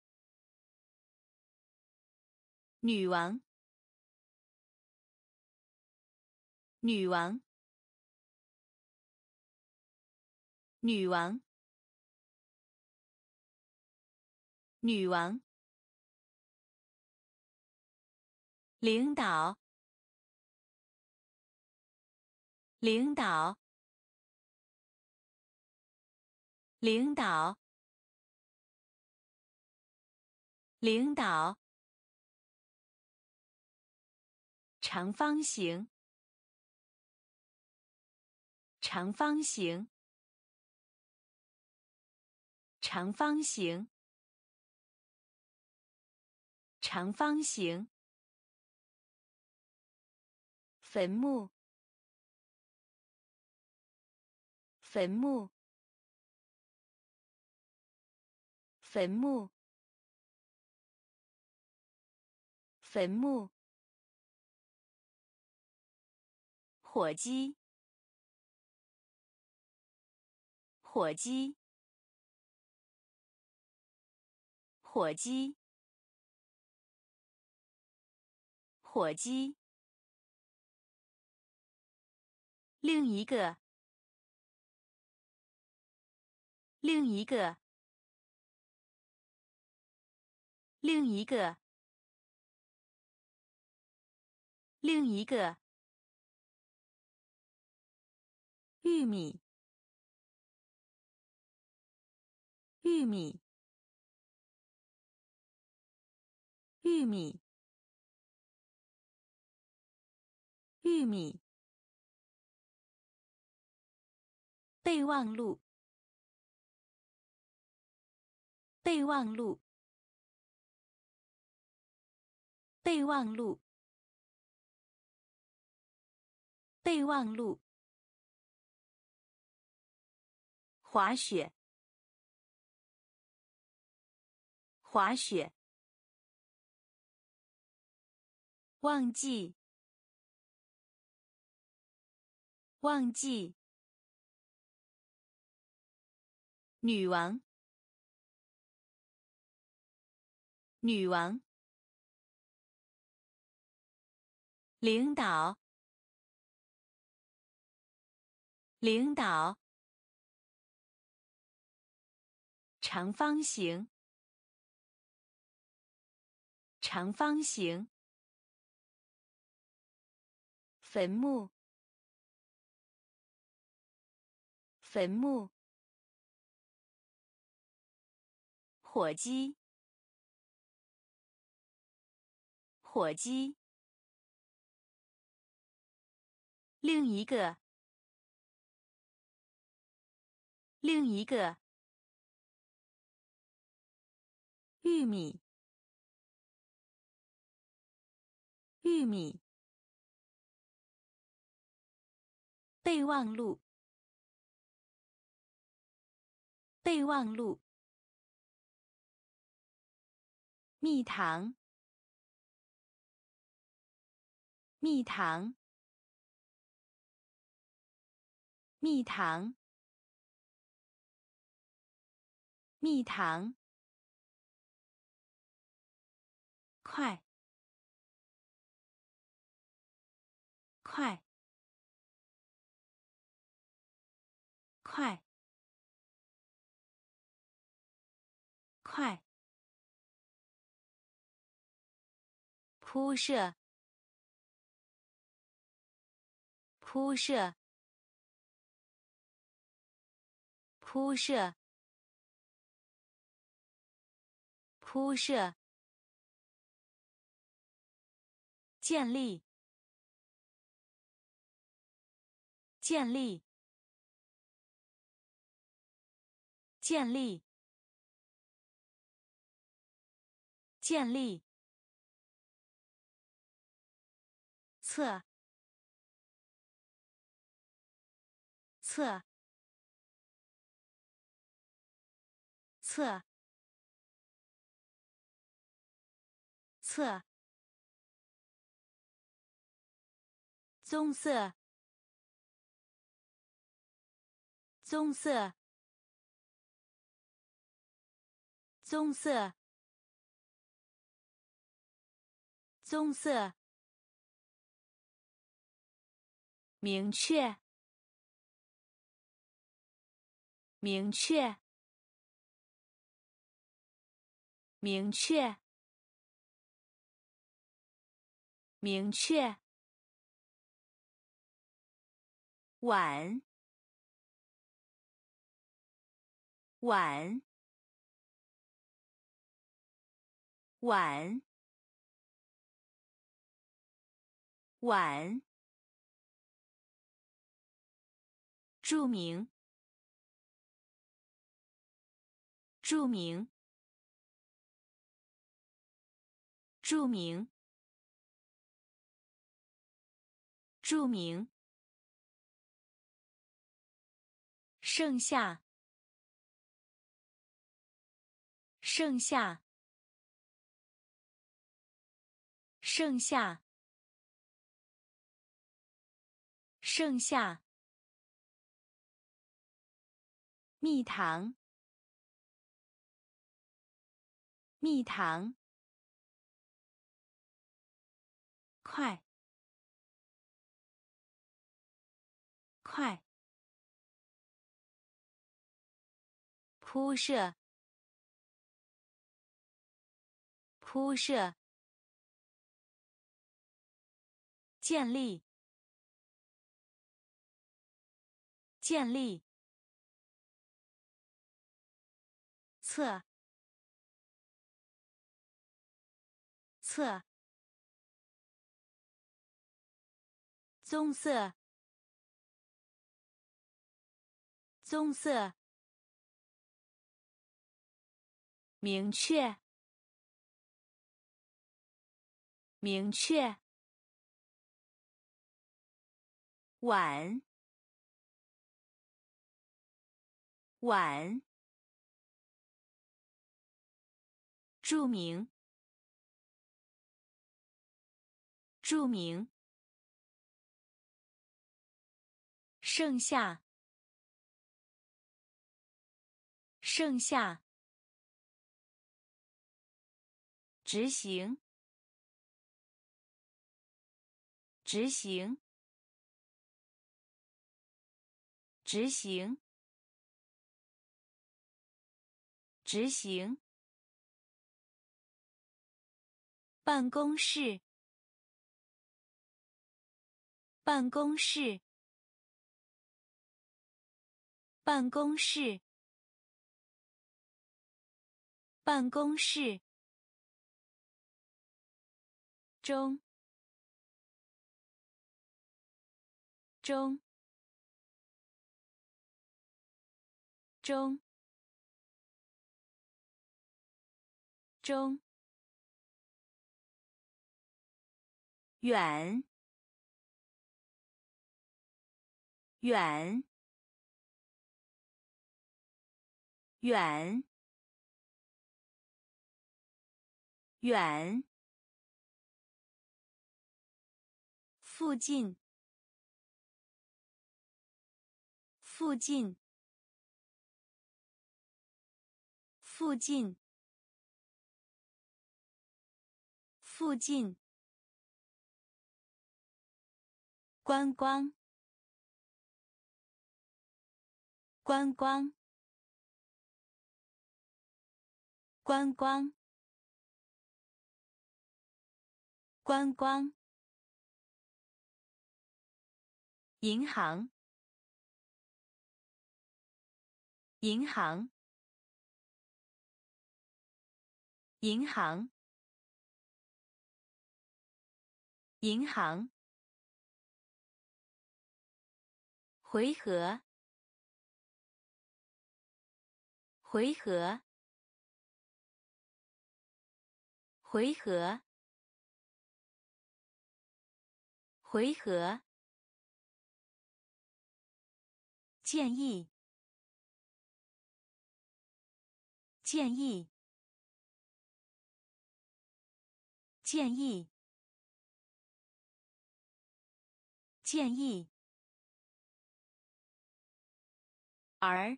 女王，女王，女王，女王，领导，领导，领导，领导， 长方形，长方形，长方形，长方形。坟墓，坟墓，坟墓，坟墓。火鸡，火鸡，火鸡，火鸡。另一个，另一个，另一个，另一个。玉米，玉米，玉米，玉米。备忘录，备忘录，备忘录，备忘录。滑雪，滑雪。忘记，忘记。女王，女王。领导，领导。长方形，长方形。坟墓，坟墓。火鸡，火鸡。另一个，另一个。玉米，玉米。备忘录，备忘录。蜜糖，蜜糖，蜜糖，蜜糖。快，快，快，快。铺设，铺设，铺设，铺设。建立，建立，建立，建立。测，测，测，测。棕色，棕色，棕色，棕色。明确，明确，明确，明确。碗，碗，碗。 晚，著名，著名，著名，著名，剩下，剩下，剩下，剩下，蜜糖，蜜糖，快，快，铺设，铺设，建立，建立，测，测，棕色，棕色，明确，明确，晚，晚，著名，著名，剩下，剩下，执行，执行，执行，执行，办公室，办公室，办公室，办公室，中，中，中，中，远，远，远，远，附近，附近，附近，附近，观光，观光，观光，观光，银行，银行，银行，银行，回合，回合，回合，回合，建议，建议，建议，建议，而，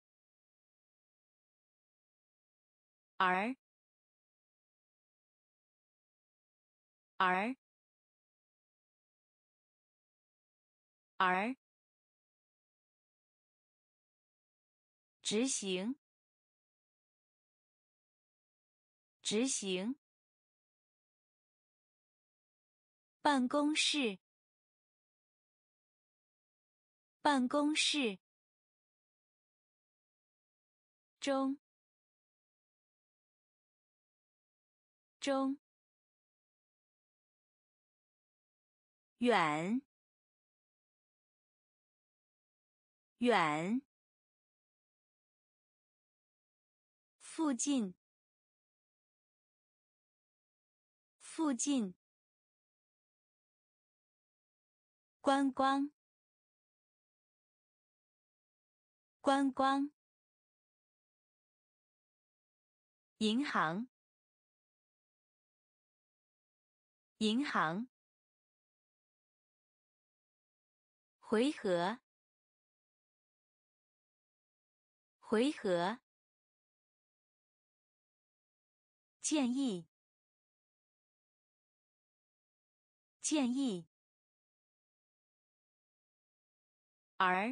而，而，而，执行，执行，办公室，办公室，中，中， 远，远，附近，附近，观光，观光，银行，银行，回合，回合，建议，建议，而，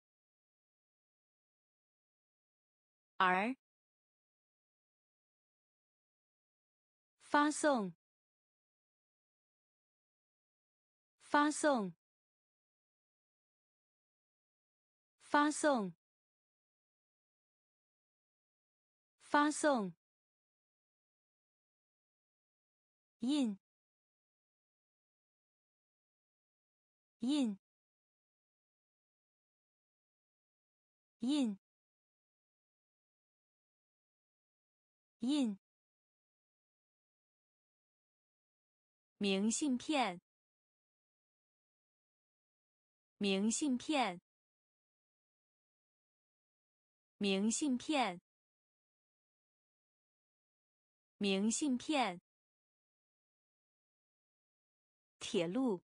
而，发送，发送，发送，发送，印，印，印，印，明信片，明信片，明信片，明信片，铁路，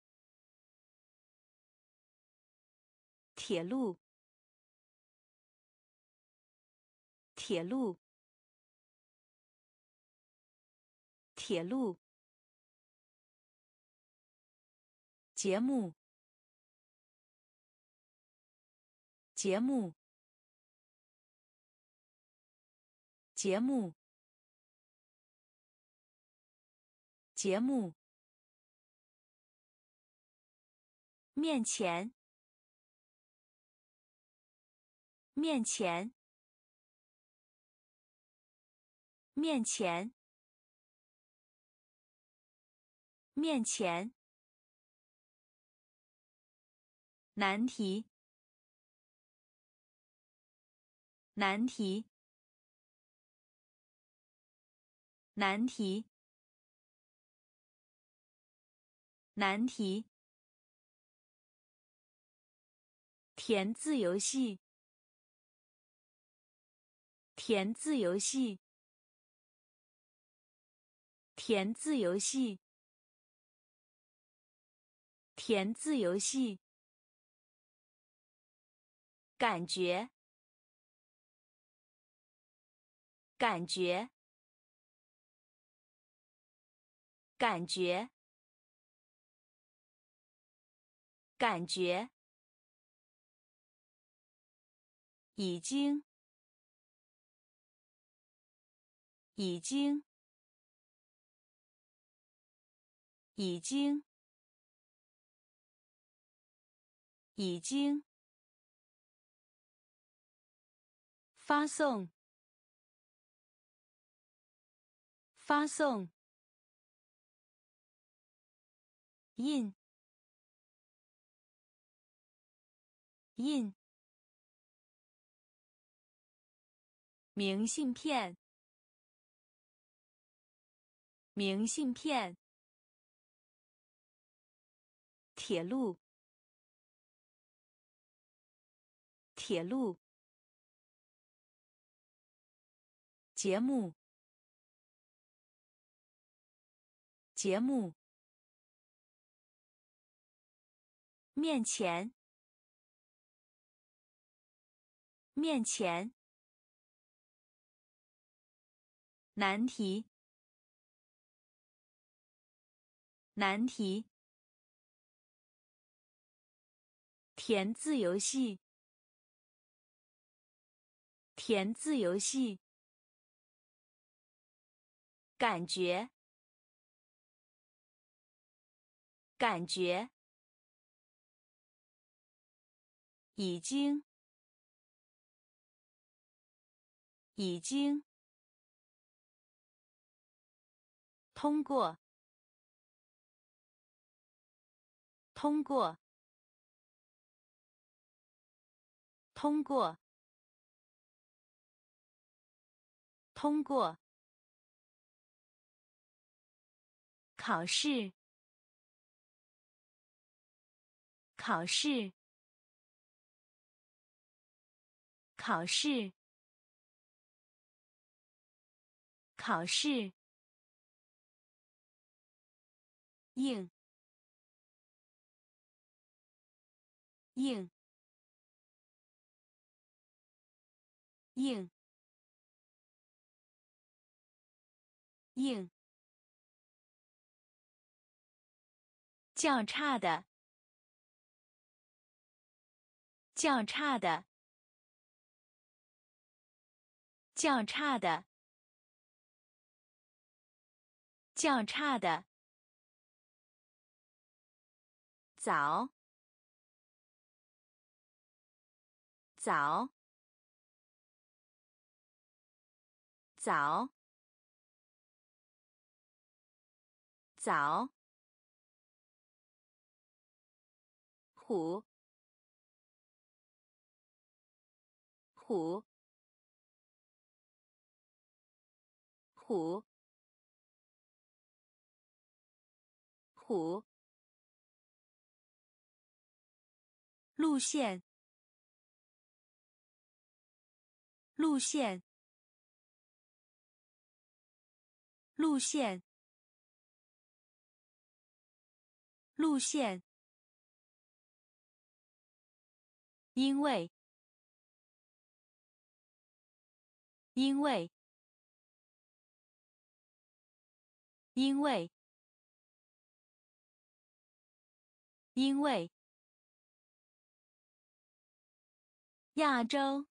铁路，铁路，铁路，节目，节目，节目，节目，面前，面前，面前，面前，难题，难题，难题，难题，填字游戏，填字游戏，填字游戏，填字游戏，感觉，感觉，感觉，感觉，已经，已经，已经，已经，发送，发送，印，印，明信片，明信片，铁路，铁路，节目，节目，面前，面前，难题，难题，填字游戏，填字游戏，感觉，感觉，已经，已经，通过， 通过，通过，通过。考试，考试，考试，考试。应，应，应，应。较差的，较差的，较差的，较差的。早，早，早，早。虎，虎，虎，虎。路线，路线，路线，路线。因为，因为，因为，因为。亚洲，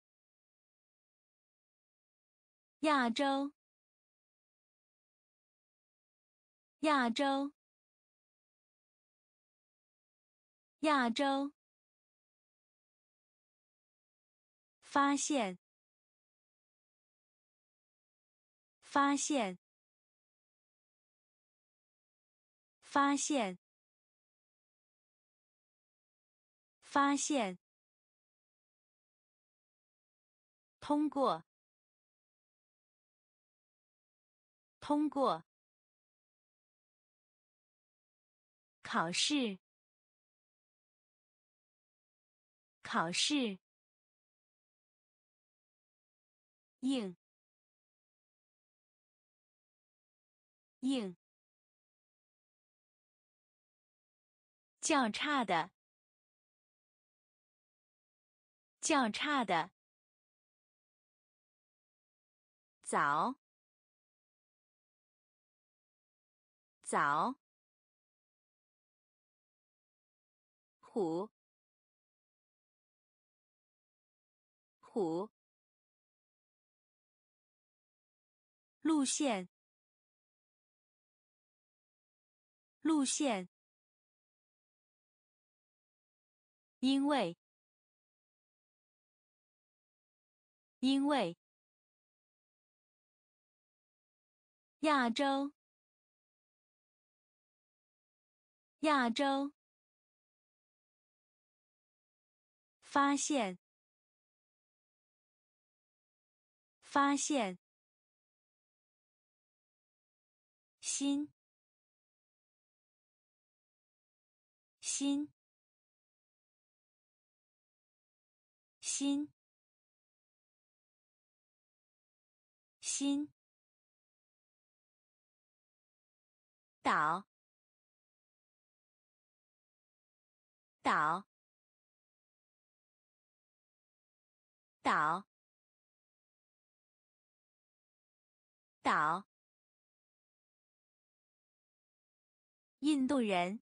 亚洲，亚洲，亚洲。发现，发现，发现，发现。通过，通过。考试，考试。应，应。较差的，较差的。早，早。虎，虎。路线，路线。因为，因为。亚洲，亚洲。发现，发现。心，心，心，心。岛，岛，岛，岛。印度人，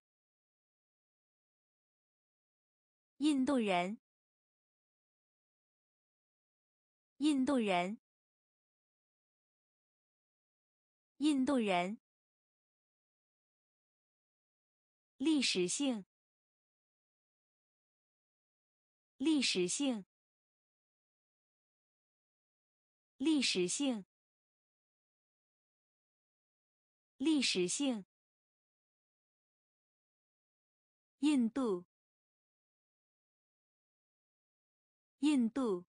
印度人，印度人，印度人。历史性，历史性，历史性，历史性。 印度，印度，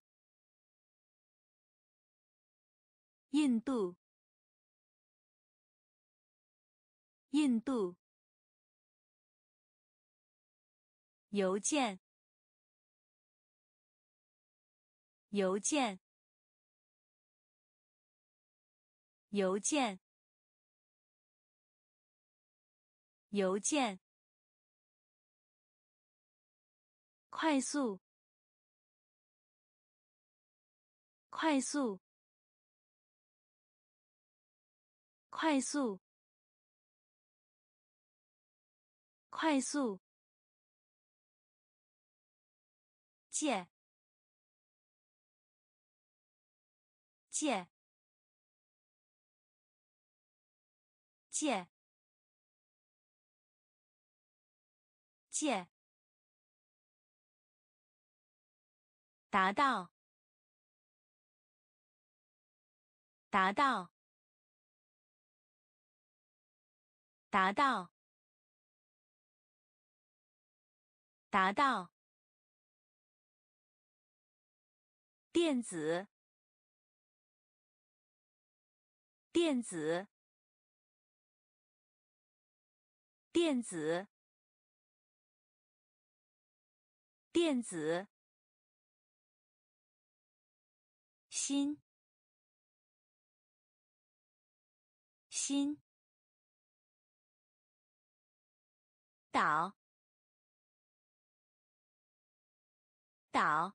印度，印度。邮件，邮件，邮件，邮件。快速，快速，快速，快速。借，借，借，借。达到，达到，达到，达到。电子，电子，电子，电子。心，心。岛，岛。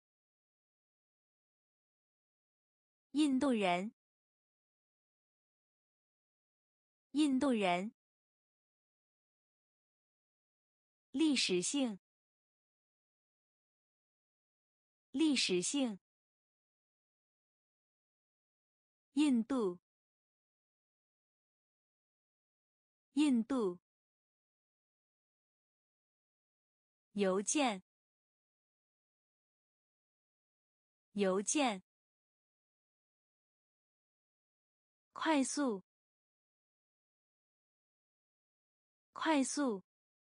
印度人，印度人。历史性，历史性。印度，印度。邮件，邮件。快速，快速。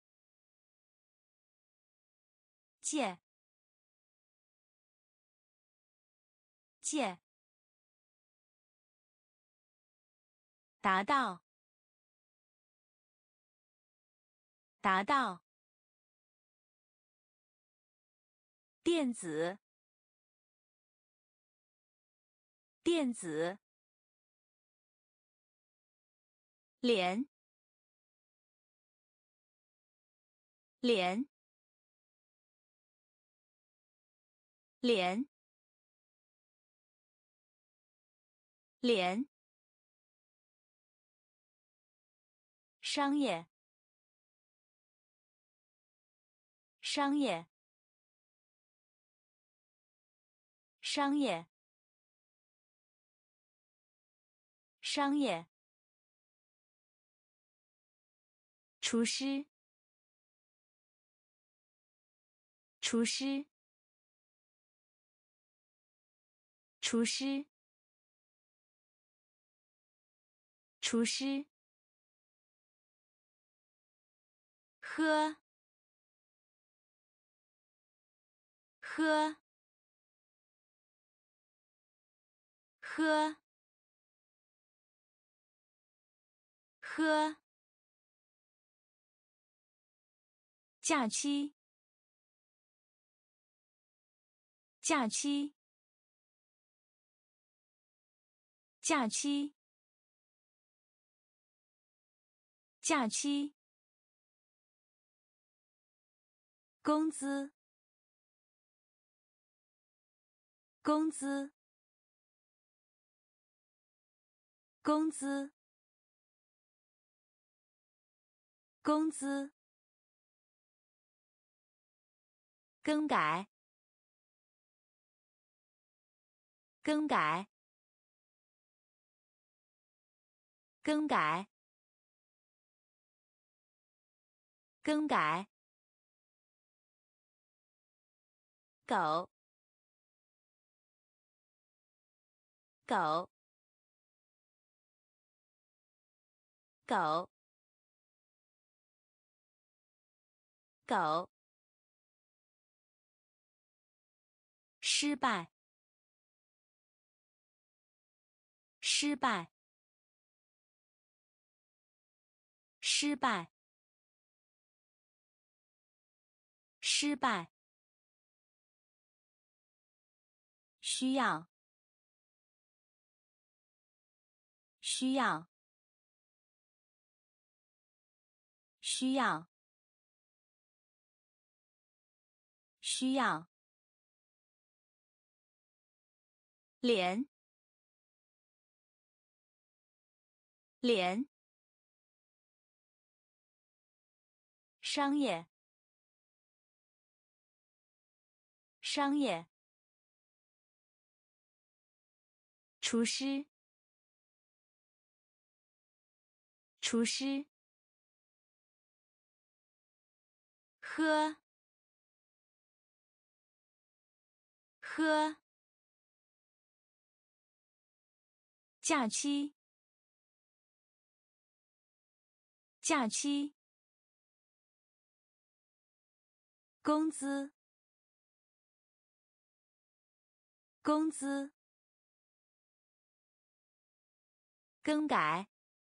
借，借。达到，达到。电子，电子。脸，脸，脸，脸。商业，商业，商业，商业。厨师，厨师，厨师，厨师。喝，喝，喝，喝。假期，假期，假期，假期。工资，工资，工资，工资。更改，更改，更改，更改。狗，狗，狗， 狗，失败，失败，失败，失败，需要，需要，需要，需要，连，连，商业，商业，厨师，厨师，喝，喝，假期，假期，工资，工资，更改，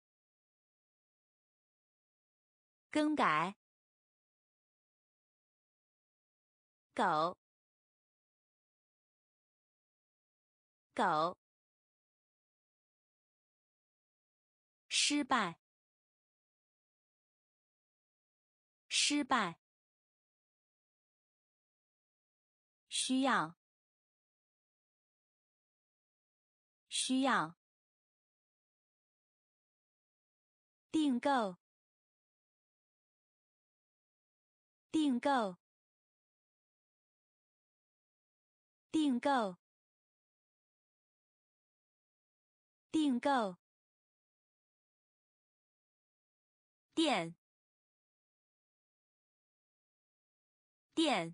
更改，狗，狗，失败，失败，需要，需要，订购，订购，订购，订购，店，店，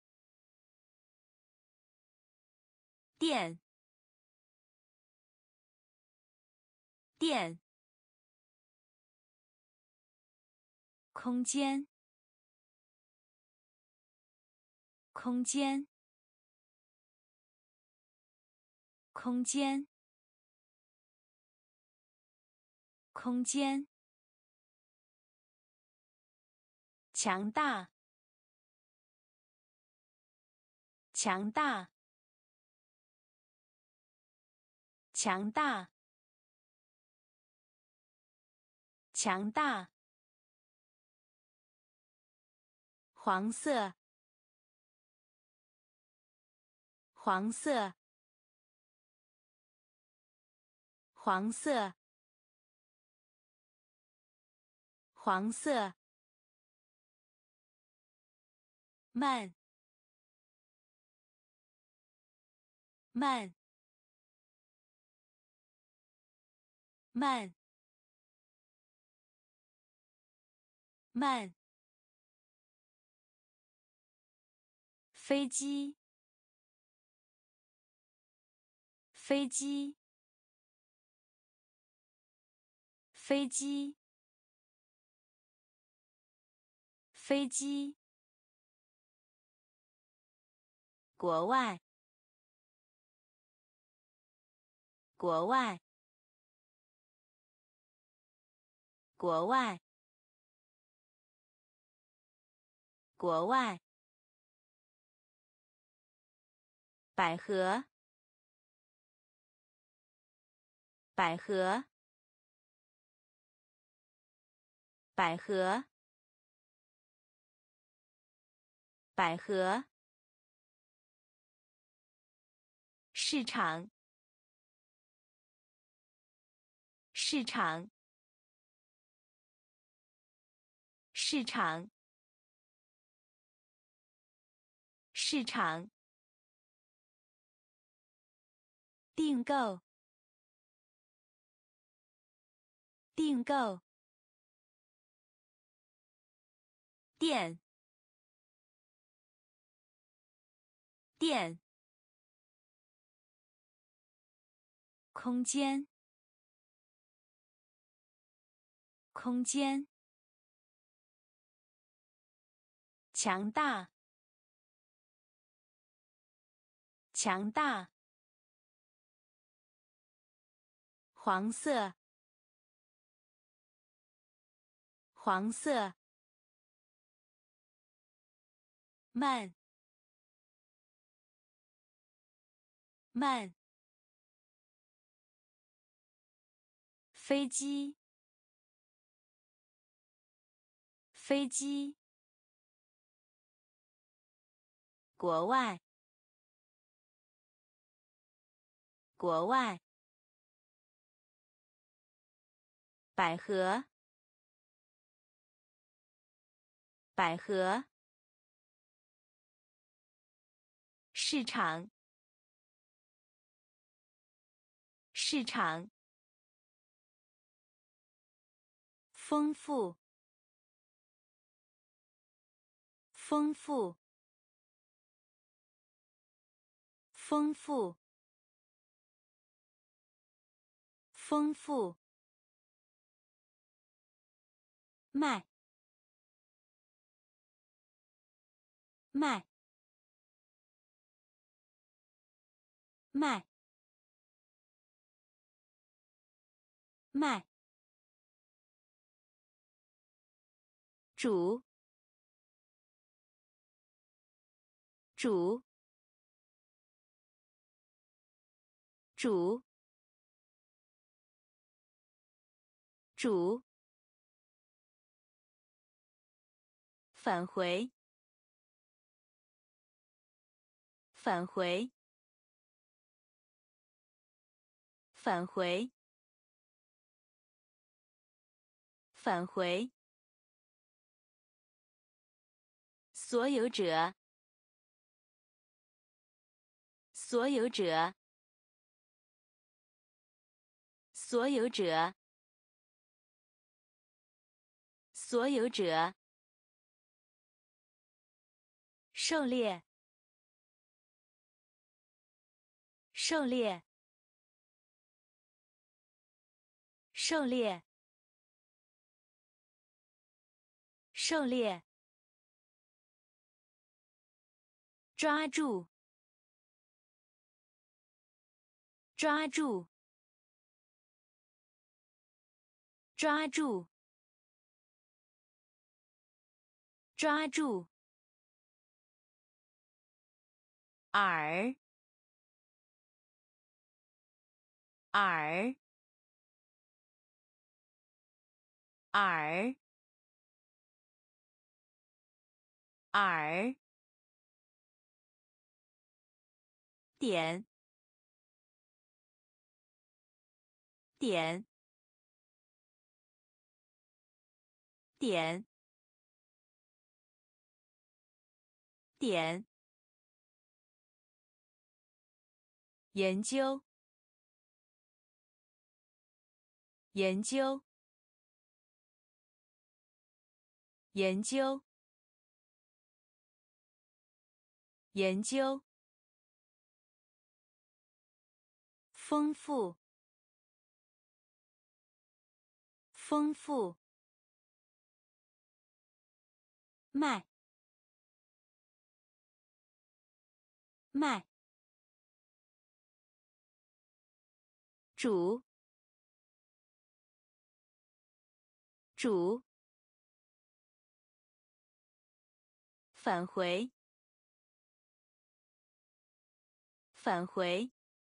店，店，空间，空间，空间，空间，强大，强大，强大，强大，黄色，黄色，黄色，黄色，慢，慢，慢，慢，飞机，飞机，飞机，飞机，国外，国外，国外，国外，百合，百合，百合，百合，市场，市场，市场，市场，订购，订购，店，店，空间，空间， 强大，强大。黄色，黄色。慢，慢。飞机，飞机。国外，国外。百合，百合。市场，市场。丰富，丰富，丰富，丰富。卖，卖，卖，卖。煮，煮，煮，煮。返回，返回，返回，返回。所有者，所有者，所有者，所有者。狩猎，狩猎，狩猎，狩猎。抓住，抓住，抓住，抓住。耳，耳，耳，耳。点，点，点，点。研究，研究，研究，研究。丰富，丰富。卖，卖。煮，煮。返回，返回。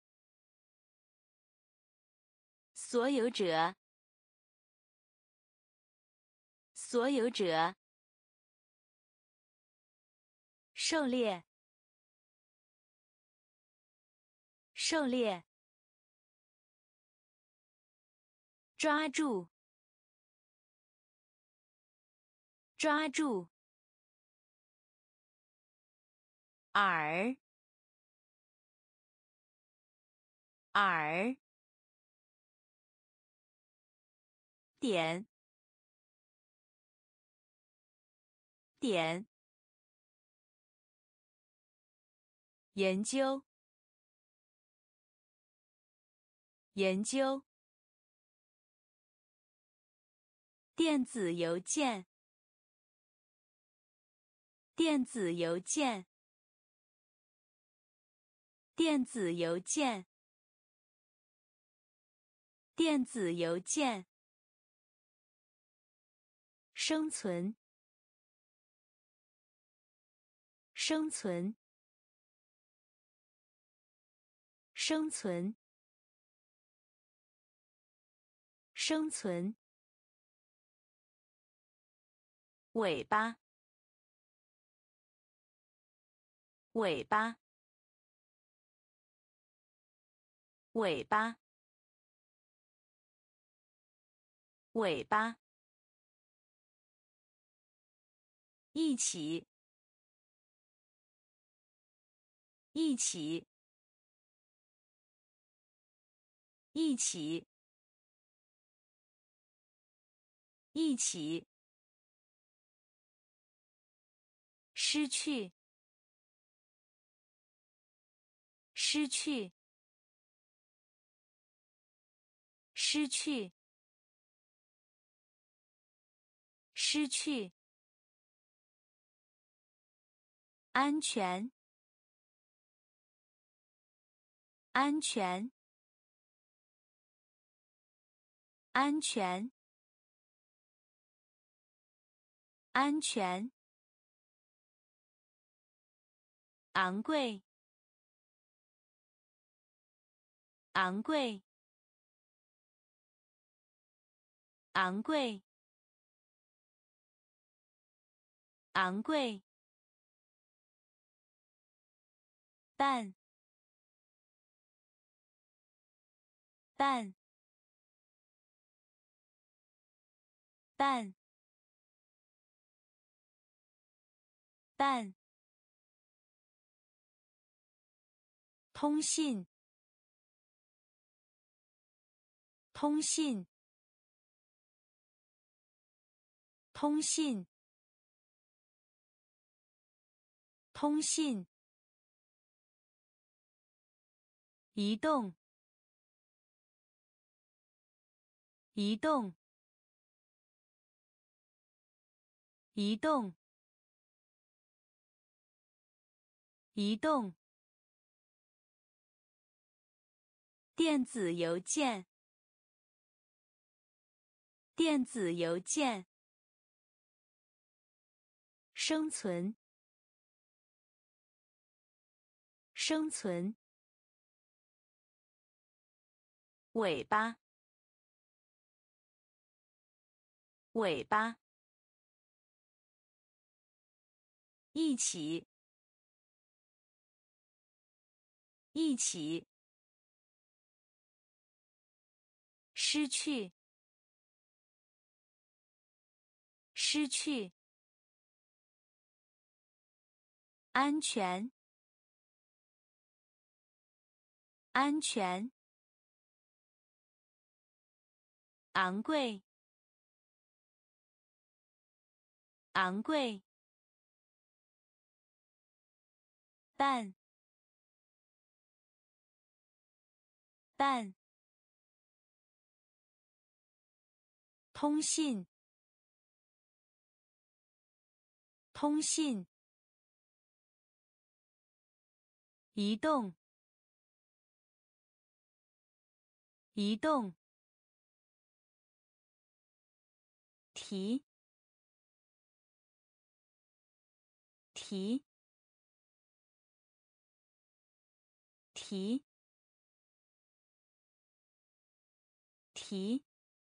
所有者，所有者。狩猎，狩猎。抓住，抓住。耳，耳。点，点。研究，研究。电子邮件， 电子邮件，电子邮件，电子邮件。生存，生存，生存，生存。尾巴，尾巴，尾巴，尾巴。一起，一起，一起，一起。失去，失去，失去，失去。安全，安全，安全，安全。昂贵，昂贵，昂贵，昂贵。蛋，蛋，蛋，蛋。通信，通信，通信，通信。移动，移动，移动，移动。电子邮件，电子邮件。生存，生存。尾巴，尾巴。一起，一起。失去，失去。安全，安全。昂贵，昂贵。蛋，蛋。通信，通信。移动，移动。提，提，提，提。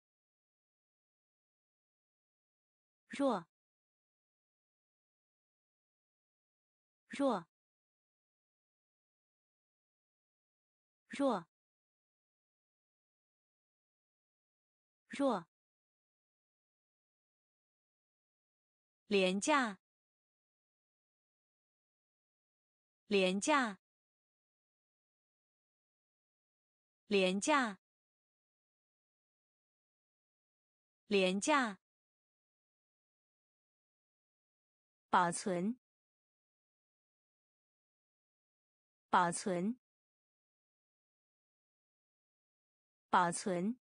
弱，弱，弱，弱。廉价，廉价，廉价，廉价。保存，保存，保存，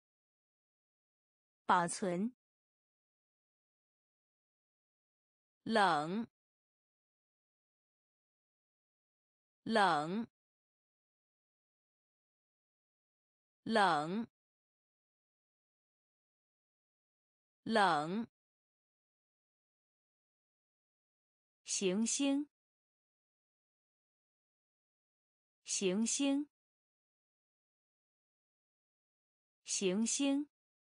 保存。 冷，冷，冷，冷。行星，行星，行星，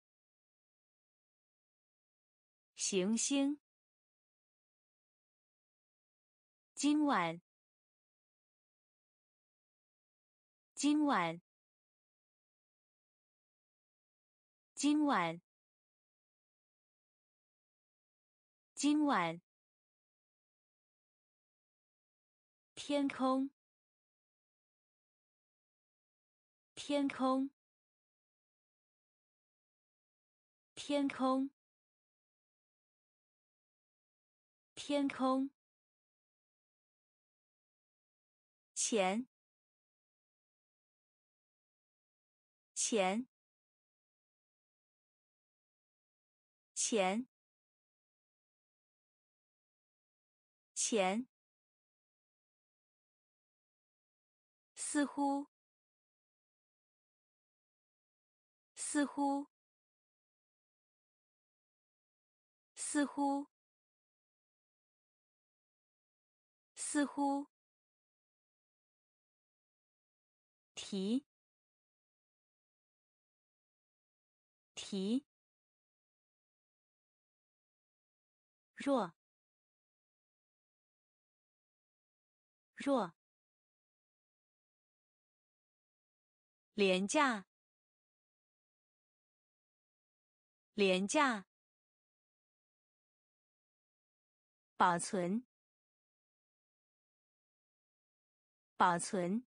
行星。今晚，今晚，今晚，今晚。天空，天空，天空，天空。钱，钱，钱，钱。似乎，似乎，似乎，似乎。提，提。弱，弱。廉价，廉价。保存，保存。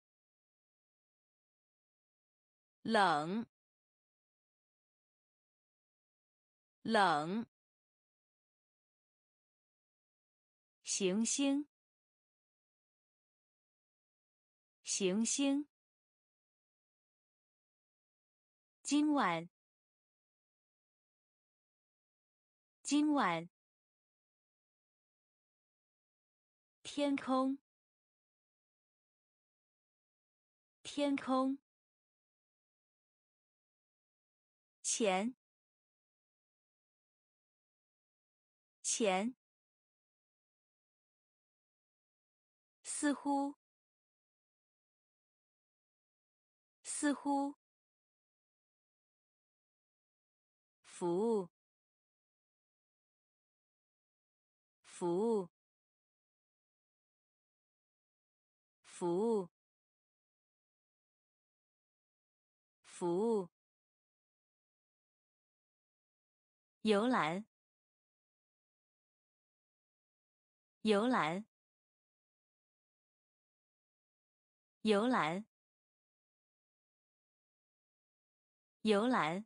冷，冷。行星，行星。今晚，今晚。天空，天空。钱，钱。似乎，似乎。服务，服务，服务，服务。游览，游览，游览，游览。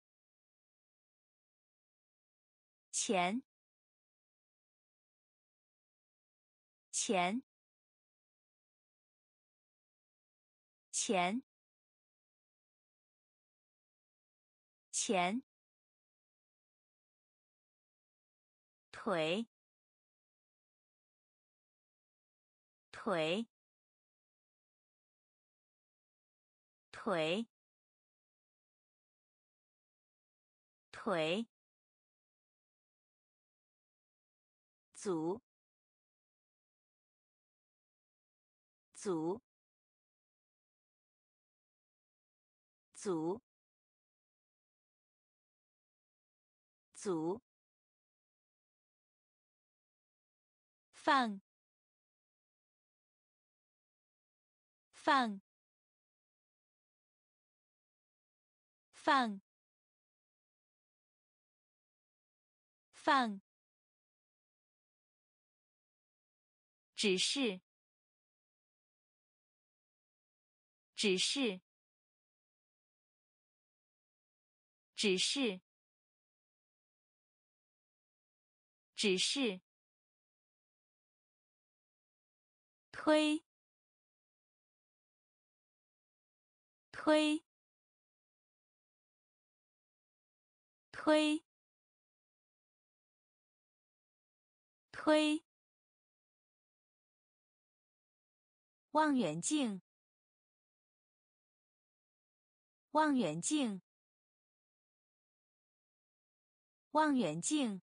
钱，钱，钱，钱。腿，腿，腿，腿。组，组，组，组。放，放，放，放。指示，指示，指示，指示。推，推，推， 推，望远镜，望远镜，望远镜，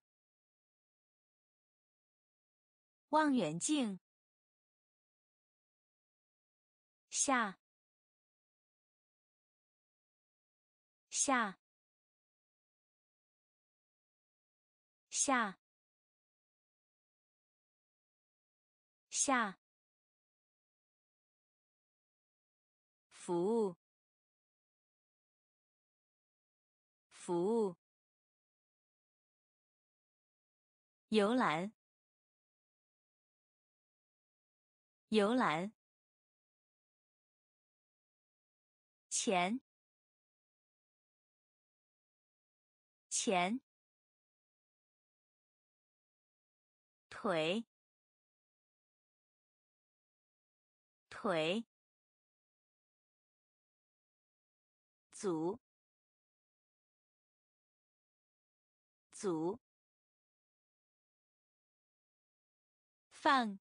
望远镜，下，下，下，下，服务，服务，游览，游览，钱，钱，腿，腿，组，组，放，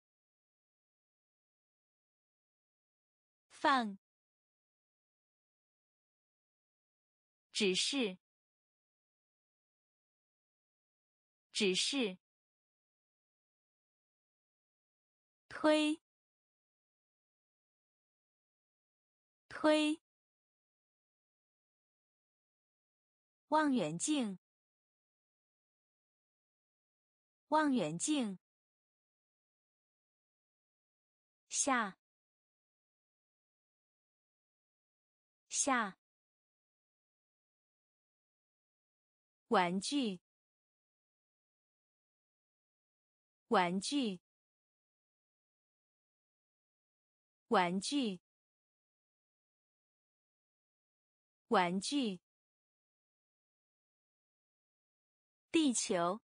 放，指示，指示，推，推，望远镜，望远镜，下，下，玩具，玩具，玩具，玩具，地球，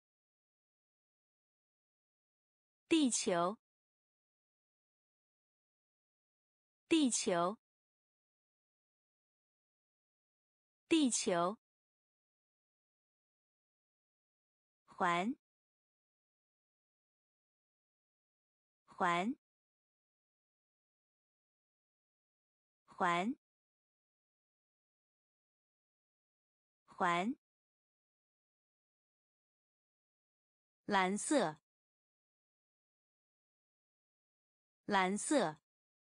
地球，地球，地球，环，环，环，环，蓝色，蓝色，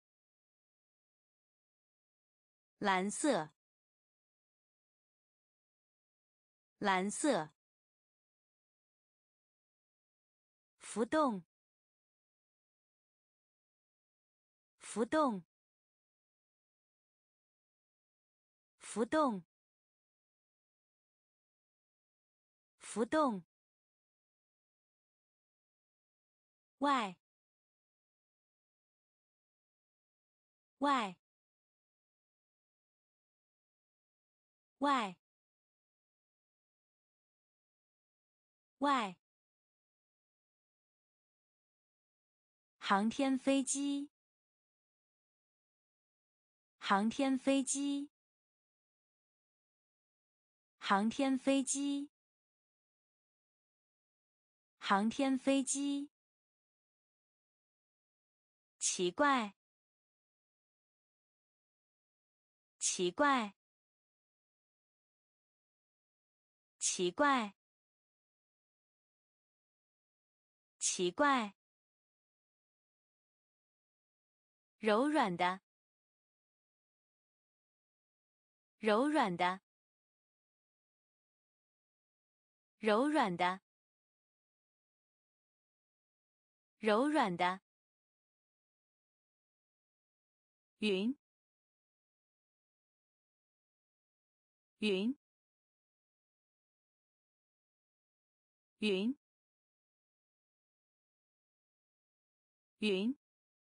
蓝色，蓝色，浮动，浮动，浮动，浮动，外，外，外，外，航天飞机，航天飞机，航天飞机，航天飞机，奇怪，奇怪，奇怪，奇怪，柔软的，柔软的，柔软的，柔软的，云，云，云，云，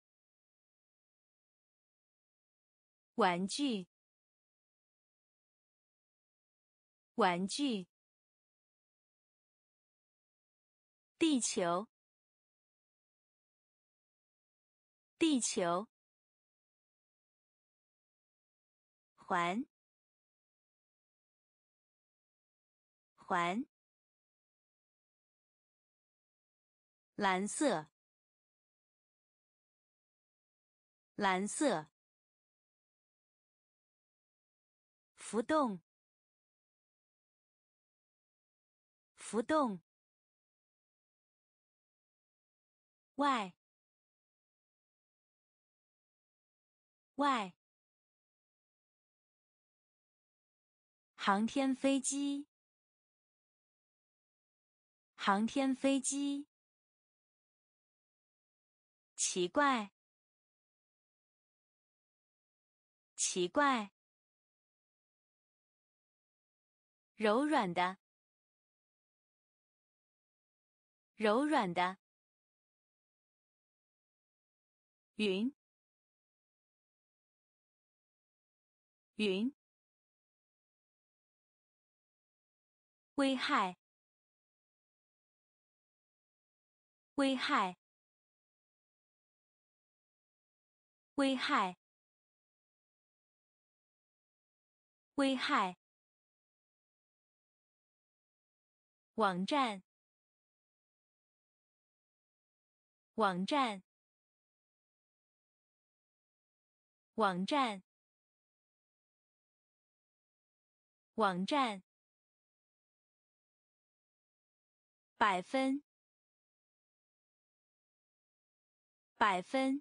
玩具，玩具，地球，地球，环，环， 蓝色，蓝色，浮动，浮动，外，外，航天飞机，航天飞机，奇怪，奇怪，柔软的，柔软的，云，云，危害，危害，危害，危害，网站，网站，网站，网站，百分，百分，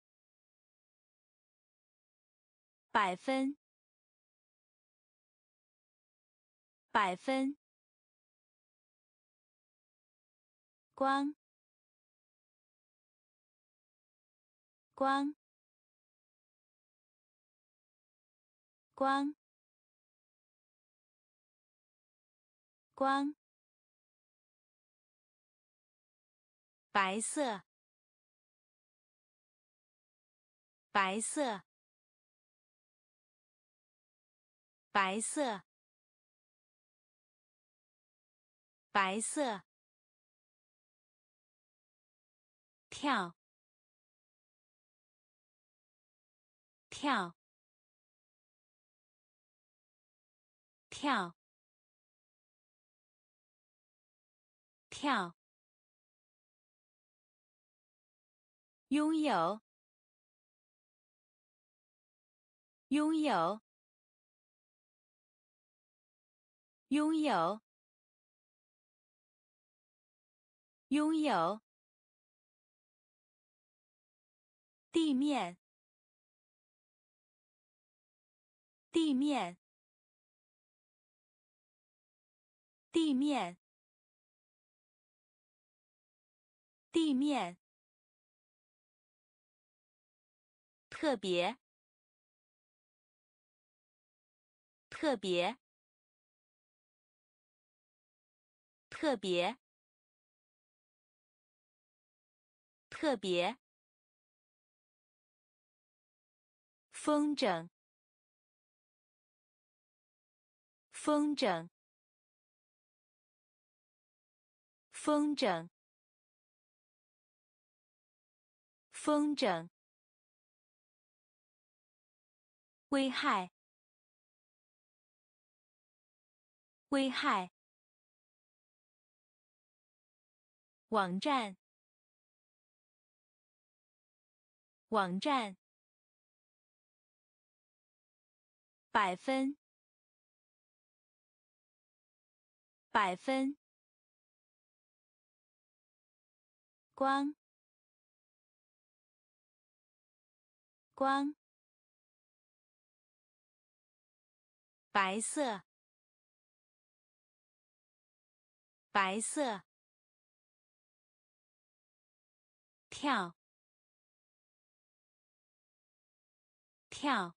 百分，百分，光，光，光，光，白色，白色，白色，白色，跳，跳，跳，跳，拥有，拥有，拥有，拥有，地面，地面，地面，地面，特别，特别，特别，特别，风筝，风筝，风筝，风筝，危害，危害，网站，网站，百分，百分，光，光，白色，白色，跳，跳，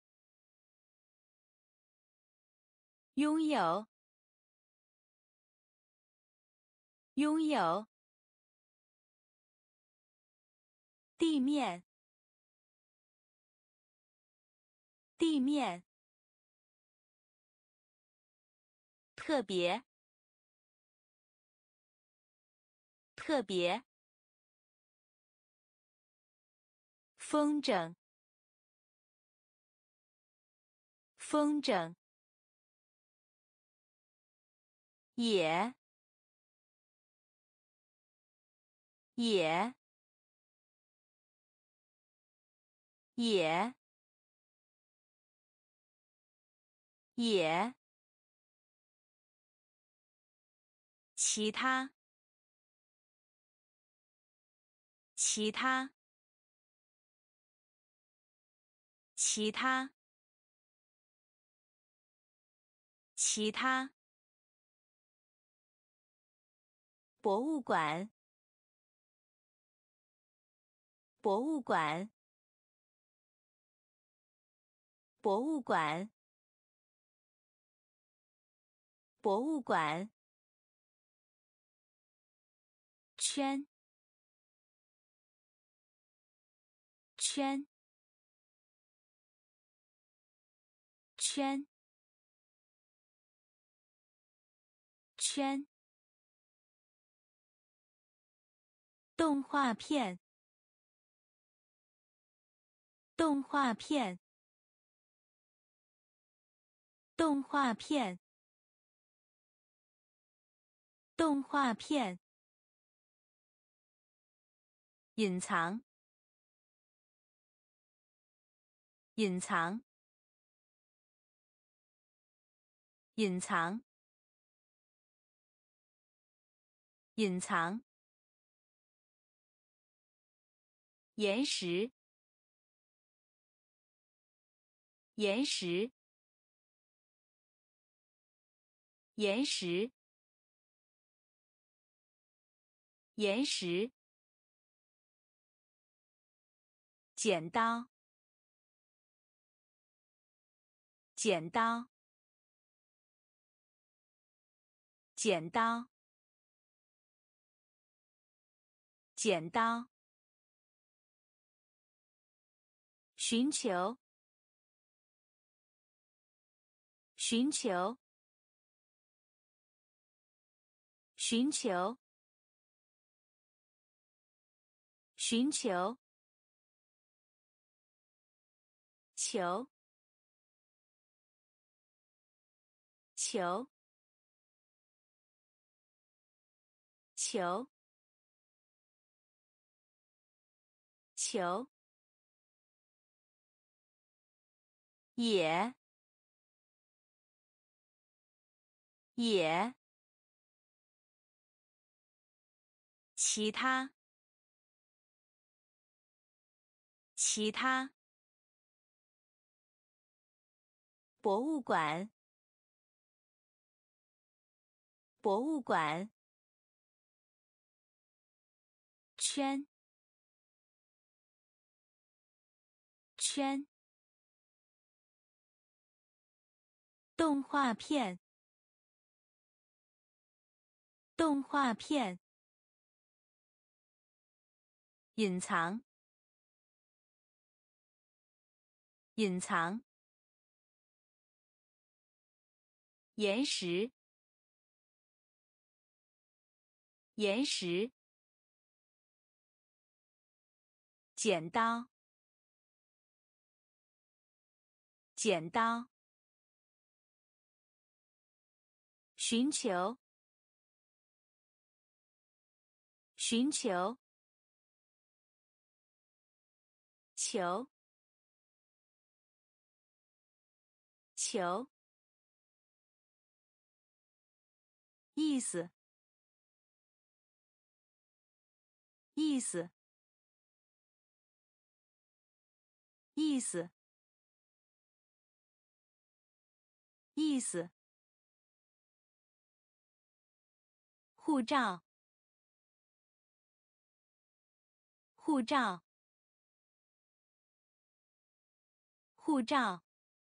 拥有，拥有，地面，地面，特别，特别，风筝，风筝，也， 也也也其他其他其他其他博物馆博物馆博物馆博物馆圈圈圈圈动画片动画片动画片动画片隐藏隐藏隐藏隐藏岩石岩石岩石岩石剪刀剪刀剪刀剪刀寻求寻求寻求寻求球球球球也也其他其他博物馆博物馆圈圈动画片动画片隐藏隐藏岩石岩石剪刀剪刀寻求寻求球球意思意思意思意思护照护照护照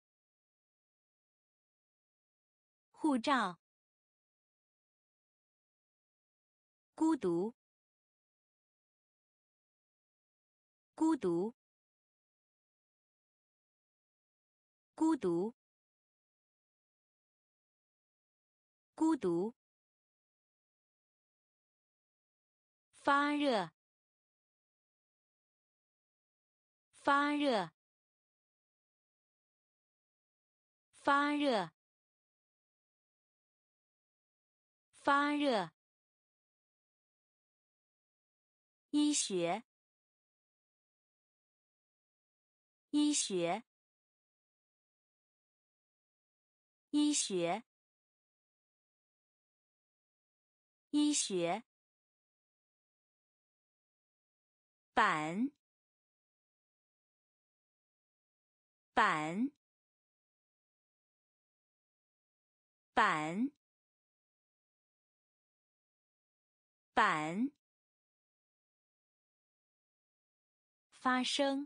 护照孤独孤独孤独孤独发热发热发热发热医学，医学，医学，医学。板，板，板，板。发生，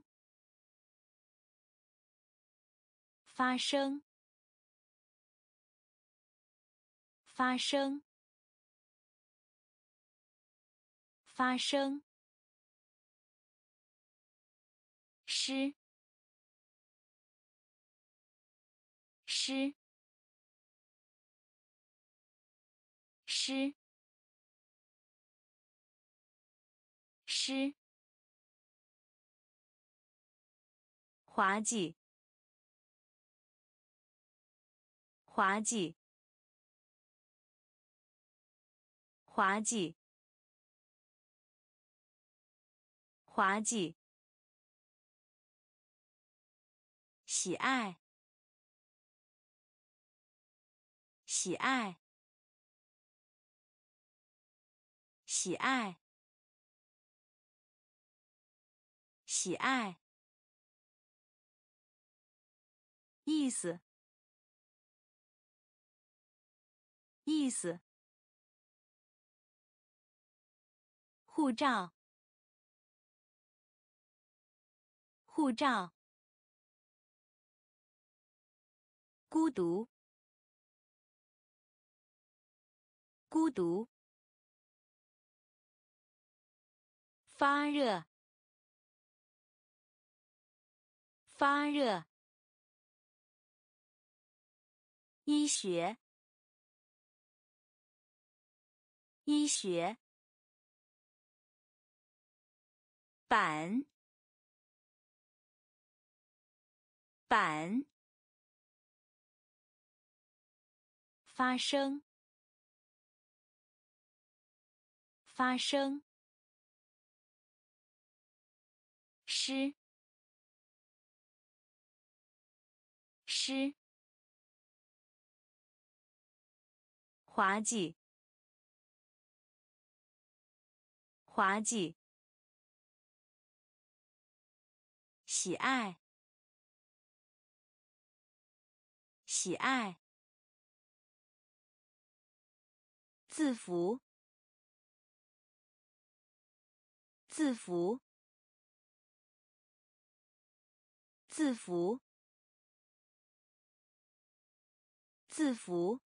发生，发生，发生。诗，诗，诗，诗。滑稽，滑稽，滑稽，滑稽。喜爱，喜爱，喜爱，喜爱。意思，意思。护照，护照。孤独，孤独。发热，发热。医学，医学。板，板。发生，发生。诗，诗。滑稽，滑稽。喜爱，喜爱。字符，字符，字符，字符。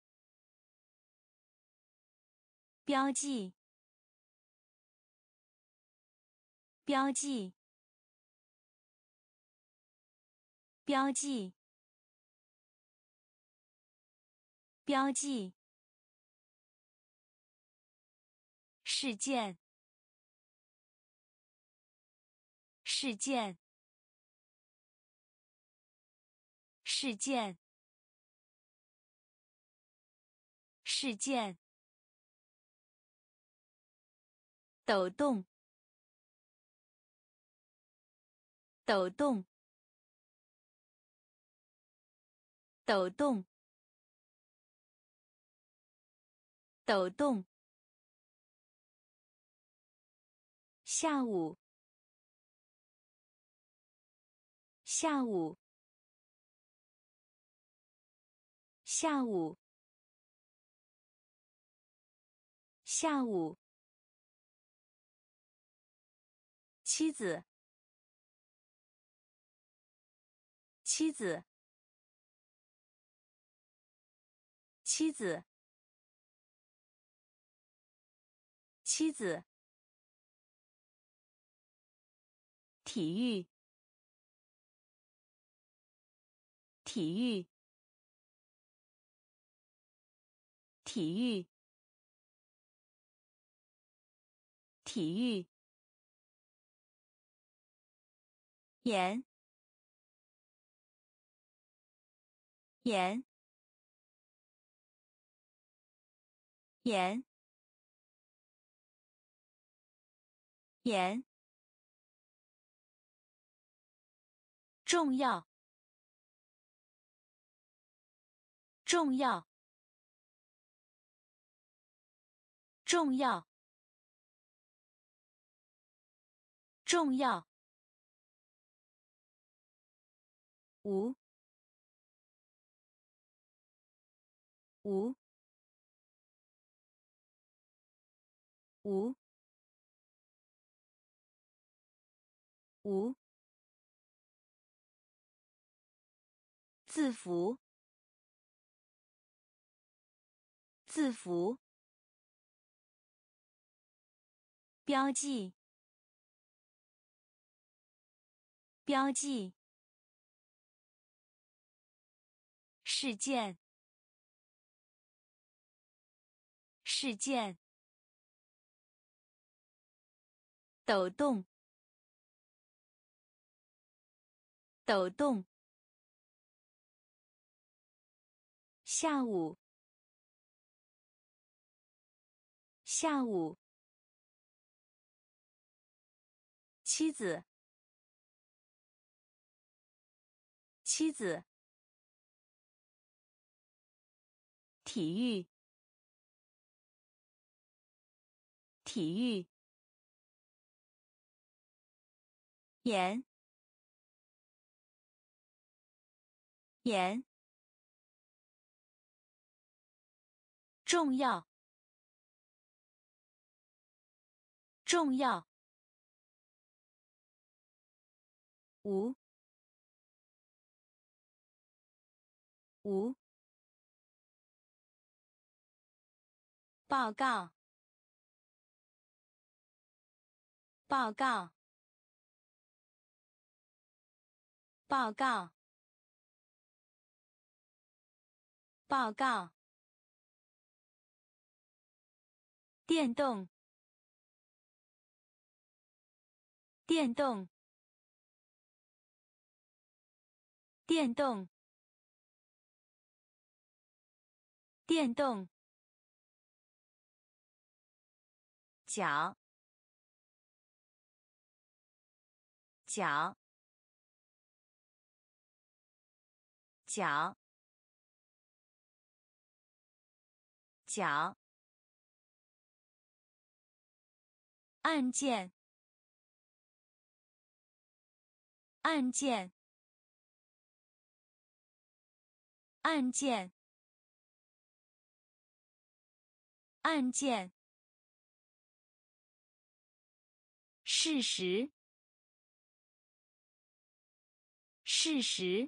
标记，标记，标记，标记。事件，事件，事件，事件。抖动，抖动，抖动，抖动。下午，下午，下午，下午。妻子，妻子，妻子，妻子。体育，体育，体育，体育。盐，盐，盐， 盐，重要，重要，重要，重要，无，无，无，无，字符，字符，标记，标记，事件，事件，抖动，抖动，下午，下午，妻子，妻子，体育，体育，盐，盐，重要，重要，无，无，报告，报告，报告，报告，电动，电动，电动，电动，脚，脚，脚，脚，按键，按键，按键，按键，事实，事实，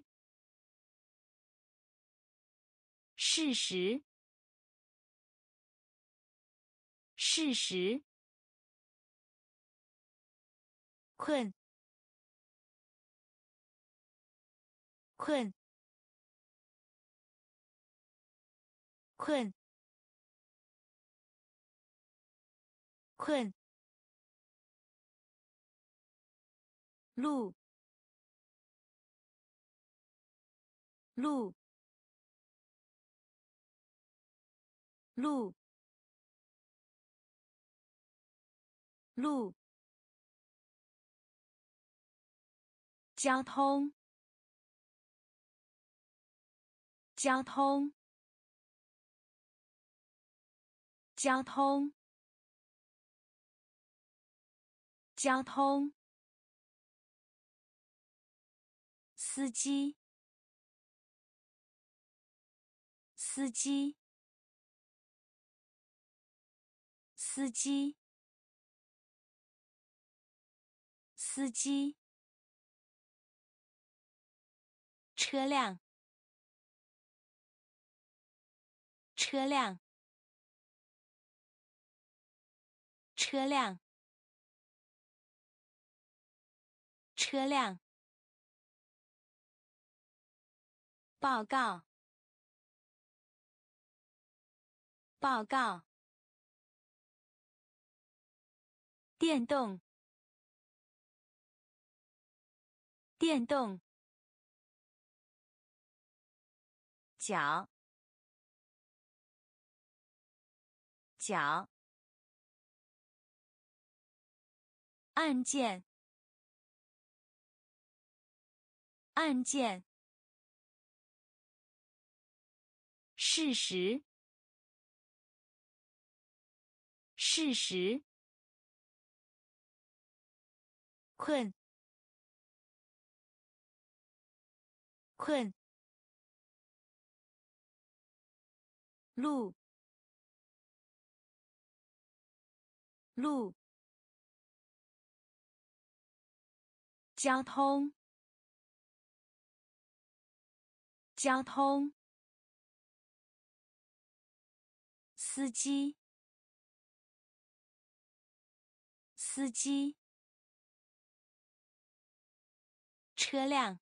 事实，事实，困，困，困，困，路，路，路，路，交通，交通，交通，交通，司机，司机，司机，司机，车辆，车辆，车辆，车辆，报告，报告，电动，电动，脚，脚， 案件，案件，事实，事实，困，困，路，路，交通，交通，司机，司机，车辆，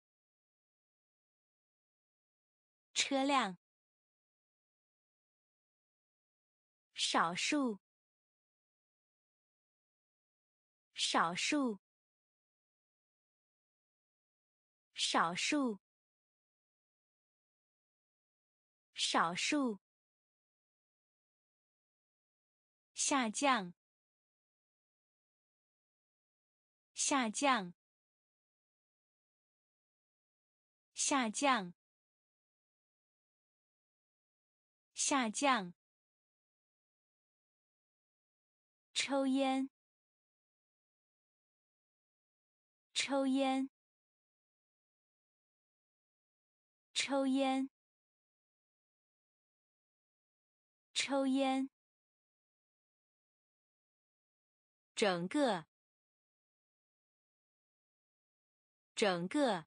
车辆，少数，少数，少数，少数，下降，下降，下降，下降，抽烟，抽烟，抽烟，抽烟，整个，整个，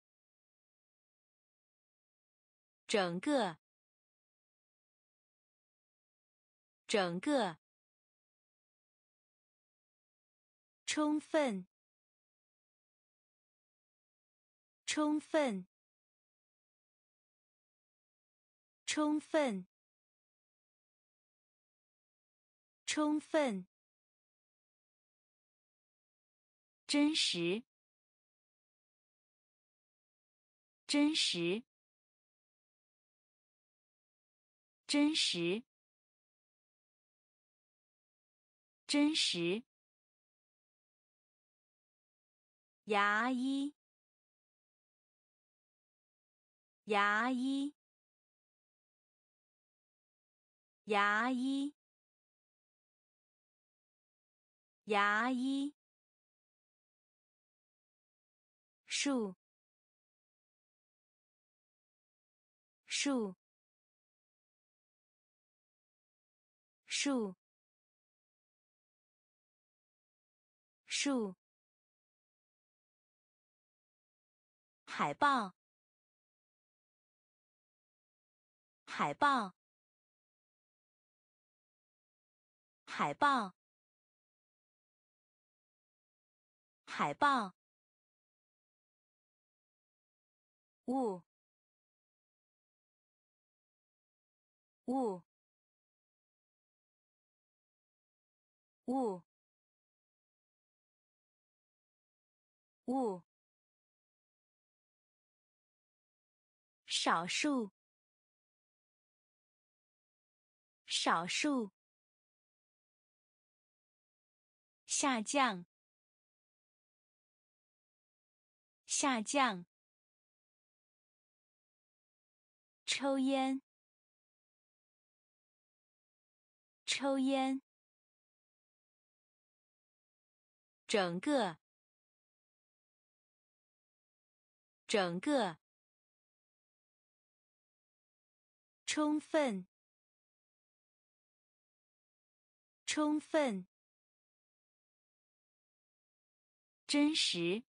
整个，整个，充分，充分，充分，充分，真实，真实，真实，真实，牙医，牙医，牙医，牙医，树，树，树，树，海报，海报，海报，海报，雾，雾，雾，雾，少数，少数，下降，下降，抽烟，抽烟，整个，整个，充分，充分，真实，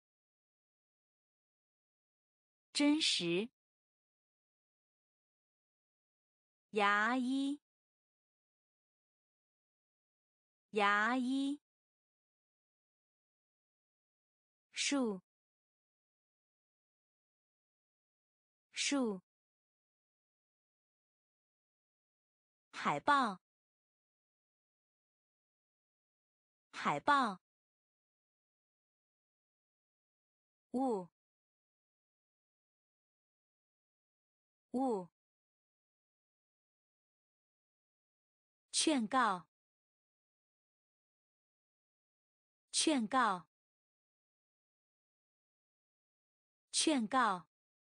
真实，牙医，牙医，树，树，海报，海报，雾，雾，劝告， 劝告，劝告，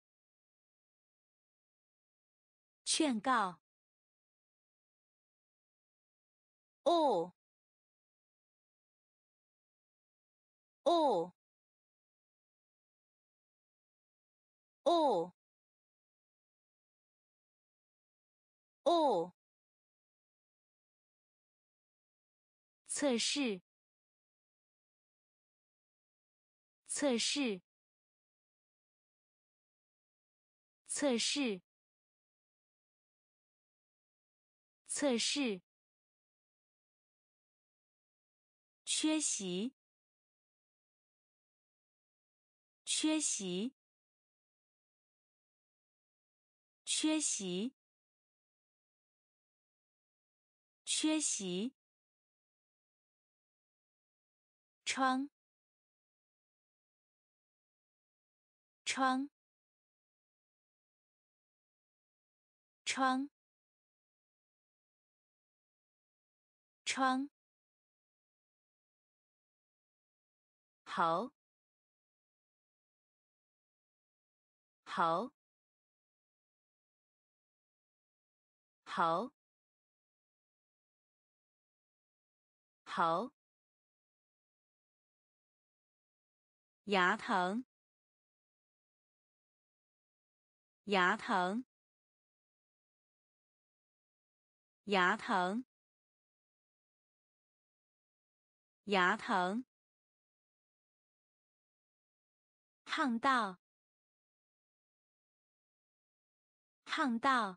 劝告。哦，哦，哦，哦。测试，测试，测试，测试。缺席，缺席，缺席，缺席。窗，窗，窗，窗。好，好，好，好。牙疼，牙疼，牙疼，牙疼。巷道，巷道，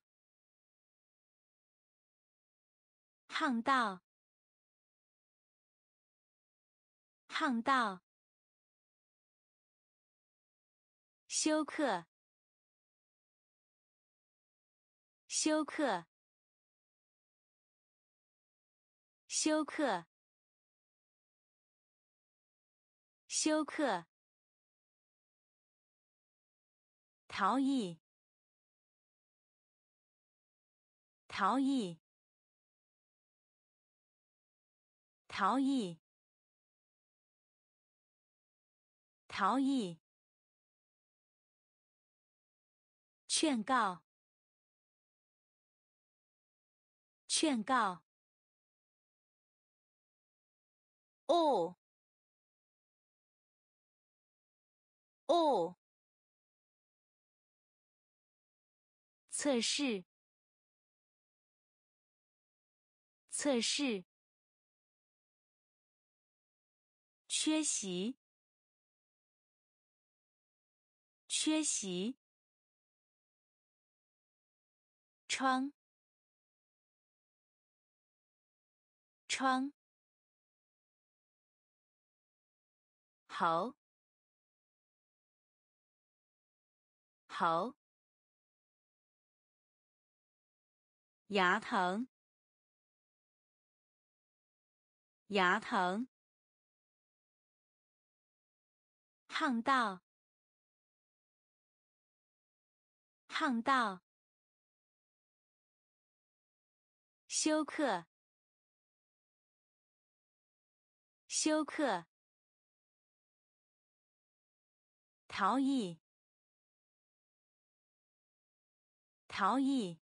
巷道，巷道。休克，休克，休克，休克。逃逸，逃逸，逃逸，逃逸。劝告，劝告。哦，哦。测试，测试。缺席，缺席。窗，窗。好，好。牙疼，牙疼。巷道，巷道。休克，休克。逃逸，逃逸。